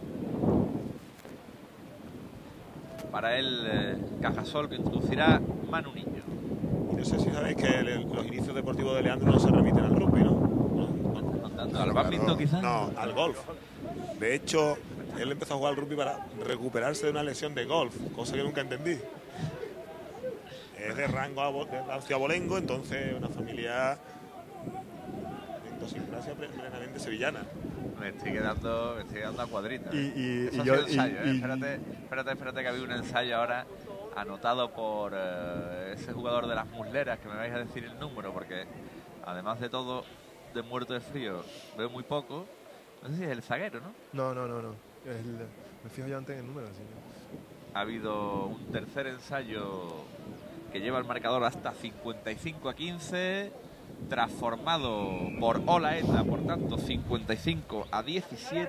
para el Cajasol, que introducirá Manu Niño. Y no sé si sabéis que los inicios deportivos de Leandro no se remiten al rugby, ¿no? ¿Al badminton quizás? No, al golf. De hecho, él empezó a jugar al rugby para recuperarse de una lesión de golf, cosa que nunca entendí. Es de rango hacia abolengo, entonces una familia de idiosincrasia plenamente sevillana. Me estoy quedando a cuadritas. Espérate, que había un ensayo ahora anotado por ese jugador de las musleras, que me vais a decir el número, porque además de todo, de muerto de frío, veo muy poco. No sé si es el zaguero, ¿no? No. Me fijo yo antes en el número. Sí. Ha habido un tercer ensayo que lleva el marcador hasta 55-15, transformado por Olaeta, por tanto 55-17.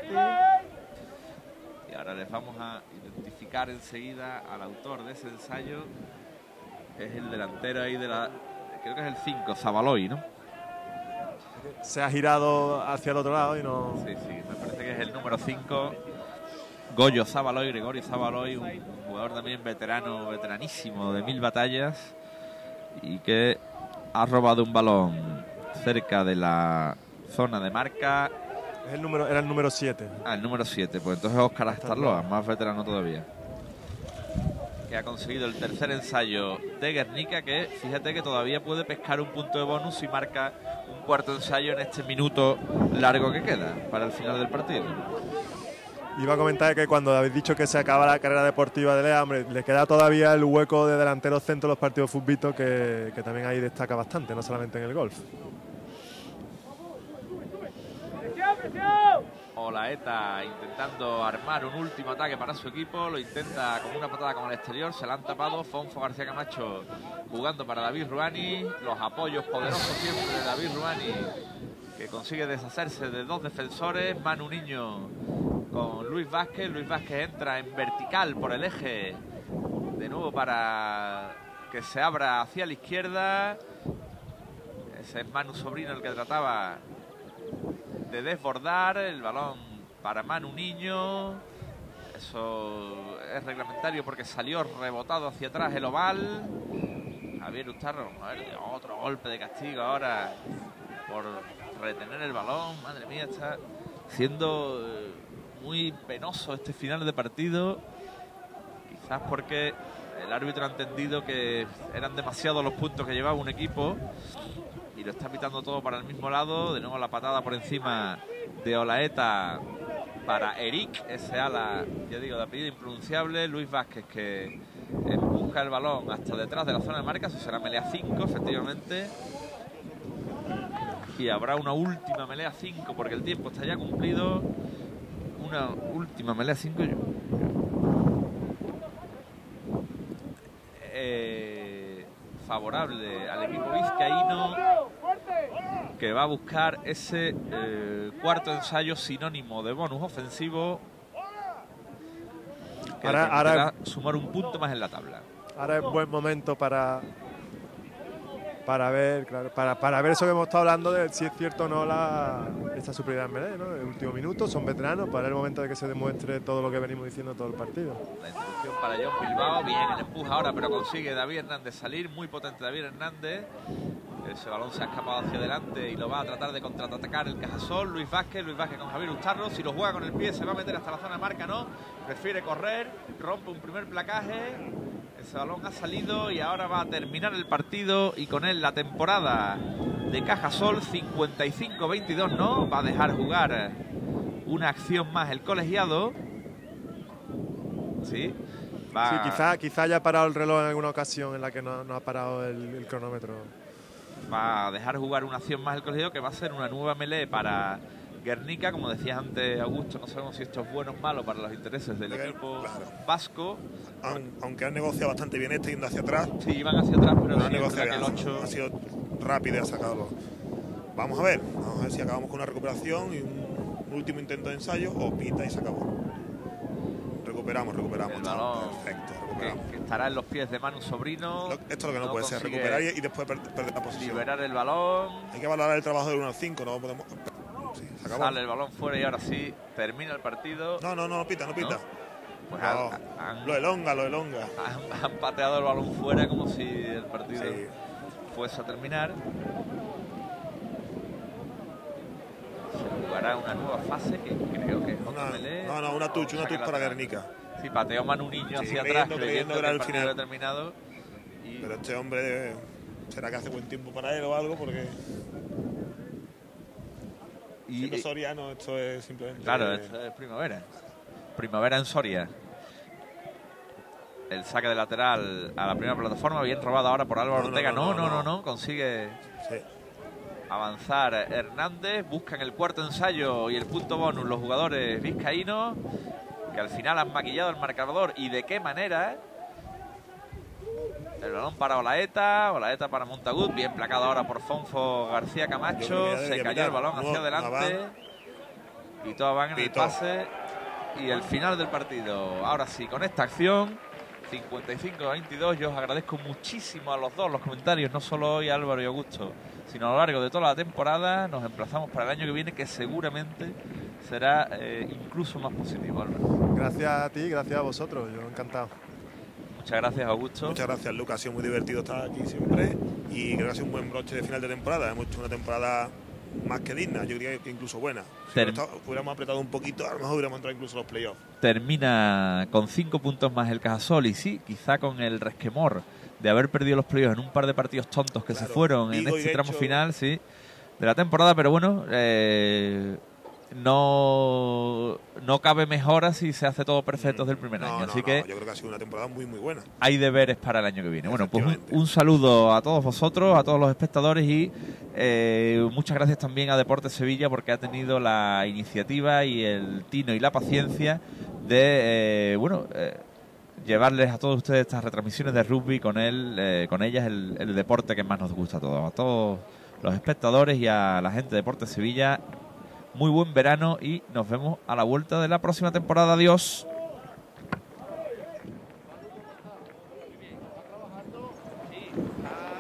Y ahora les vamos a identificar enseguida al autor de ese ensayo. Es el delantero ahí creo que es el 5, Zabaloy, ¿no? Se ha girado hacia el otro lado y no... Sí, me parece que es el número 5, Goyo Zabaloy, Gregorio Zabaloy, un jugador también veteranísimo de 1000 batallas, y que ha robado un balón cerca de la zona de marca. Era el número 7. El número 7, pues entonces Óscar Astarloa, más veterano todavía, que ha conseguido el tercer ensayo de Guernica, que fíjate que todavía puede pescar un punto de bonus si marca un cuarto ensayo en este minuto largo que queda para el final del partido. Iba a comentar que cuando habéis dicho que se acaba la carrera deportiva de Lea, hombre, le queda todavía el hueco de delantero centro en los partidos de fútbol que también ahí destaca bastante, no solamente en el golf. Olaeta intentando armar un último ataque para su equipo, lo intenta con una patada con el exterior, se la han tapado. Fonfo García Camacho jugando para David Ruani, los apoyos poderosos siempre de David Ruani, que consigue deshacerse de dos defensores. Manu Niño con Luis Vázquez entra en vertical por el eje, de nuevo para que se abra hacia la izquierda. Ese es Manu Sobrino el que trataba de desbordar. El balón para Manu Niño. Eso es reglamentario porque salió rebotado hacia atrás el oval. Javier Ustarro, a ver, otro golpe de castigo ahora por retener el balón. Madre mía, está siendo muy penoso este final de partido. Quizás porque el árbitro ha entendido que eran demasiados los puntos que llevaba un equipo y lo está pitando todo para el mismo lado. De nuevo la patada por encima de Olaeta para Eric, ese ala, ya digo, de apellido impronunciable. Luis Vázquez, que empuja el balón hasta detrás de la zona de marca. Eso será melea 5, efectivamente. Y habrá una última melea 5 porque el tiempo está ya cumplido. Una última melea 5. Favorable al equipo vizcaíno, que va a buscar ese cuarto ensayo sinónimo de bonus ofensivo, que ahora sumar un punto más en la tabla. Ahora es buen momento para ver, claro, para ver eso que hemos estado hablando de si es cierto o no esta superioridad en melee, ¿no? El último minuto, son veteranos, para el momento de que se demuestre todo lo que venimos diciendo todo el partido. La introducción para John Bilbao, bien el empuje ahora, pero consigue David Hernández salir, muy potente David Hernández. Ese balón se ha escapado hacia adelante y lo va a tratar de contraatacar el Cajasol. Luis Vázquez con Javier Ustarro. Si lo juega con el pie se va a meter hasta la zona de marca, no. Prefiere correr, rompe un primer placaje. Ese balón ha salido y ahora va a terminar el partido y con él la temporada de Cajasol. 55-22, no. Va a dejar jugar una acción más el colegiado. Sí. Sí, quizá haya parado el reloj en alguna ocasión en la que no ha parado el cronómetro. Va a dejar jugar una acción más el colegiado, que va a ser una nueva melee para Guernica. Como decías antes, Augusto, no sabemos si esto es bueno o malo para los intereses del equipo vasco. Aunque han negociado bastante bien yendo hacia atrás. Sí, iban hacia atrás, pero no negociado bien, el 8 ha sido rápido y ha sacado. Vamos a ver si acabamos con una recuperación y un último intento de ensayo o pita y se acabó. Recuperamos. El balón, perfecto, que estará en los pies de Manu Sobrino. Esto es lo que no puede ser, recuperar y después perder la posición. Liberar el balón. Hay que valorar el trabajo del 1 al 5, no podemos... Sí, se acabó. Sale el balón fuera y ahora sí termina el partido. No pita. ¿No? Pues lo elonga. Han pateado el balón fuera como si el partido fuese a terminar. Se jugará una nueva fase que creo que es otra melee. Una touch para Guernica. Sí, pateó Manu Niño hacia atrás, creyendo que el partido había terminado. Pero este hombre, ¿será que hace buen tiempo para él o algo? Porque... siendo soriano, esto es simplemente... Claro, esto es primavera. Primavera en Soria. El saque de lateral a la primera plataforma, bien robado ahora por Álvaro Ortega. No, consigue avanzar Hernández. Buscan el cuarto ensayo y el punto bonus los jugadores vizcaínos, que al final han maquillado el marcador. ¿Y de qué manera? El balón para Olaeta para Montagut, bien placado ahora por Fonfo García Camacho. Se cayó el balón hacia adelante y todos van en el pase. Y el final del partido, ahora sí, con esta acción, 55-22. Yo os agradezco muchísimo a los dos los comentarios, no solo hoy Álvaro y Augusto, sino a lo largo de toda la temporada. Nos emplazamos para el año que viene, que seguramente será incluso más positivo, Álvaro. Gracias a ti, gracias a vosotros, yo encantado. Muchas gracias, Augusto. Muchas gracias, Lucas. Ha sido muy divertido estar aquí siempre y creo que ha sido un buen broche de final de temporada. Hemos hecho una temporada más que digna, yo diría que incluso buena. Si hubiéramos apretado un poquito, a lo mejor hubiéramos entrado incluso a los playoffs. Termina con 5 puntos más el Cajasol y sí, quizá con el resquemor de haber perdido los playoffs en un par de partidos tontos que se fueron en este tramo final de la temporada, pero bueno, no cabe mejora si se hace todo perfecto desde el primer año. Así que yo creo que ha sido una temporada muy buena. Hay deberes para el año que viene. Bueno, pues un saludo a todos vosotros, a todos los espectadores y muchas gracias también a Deportes Sevilla porque ha tenido la iniciativa y el tino y la paciencia de llevarles a todos ustedes estas retransmisiones de rugby con ellas el deporte que más nos gusta a todos los espectadores y a la gente de Deportes Sevilla. Muy buen verano y nos vemos a la vuelta de la próxima temporada. Adiós. Sí,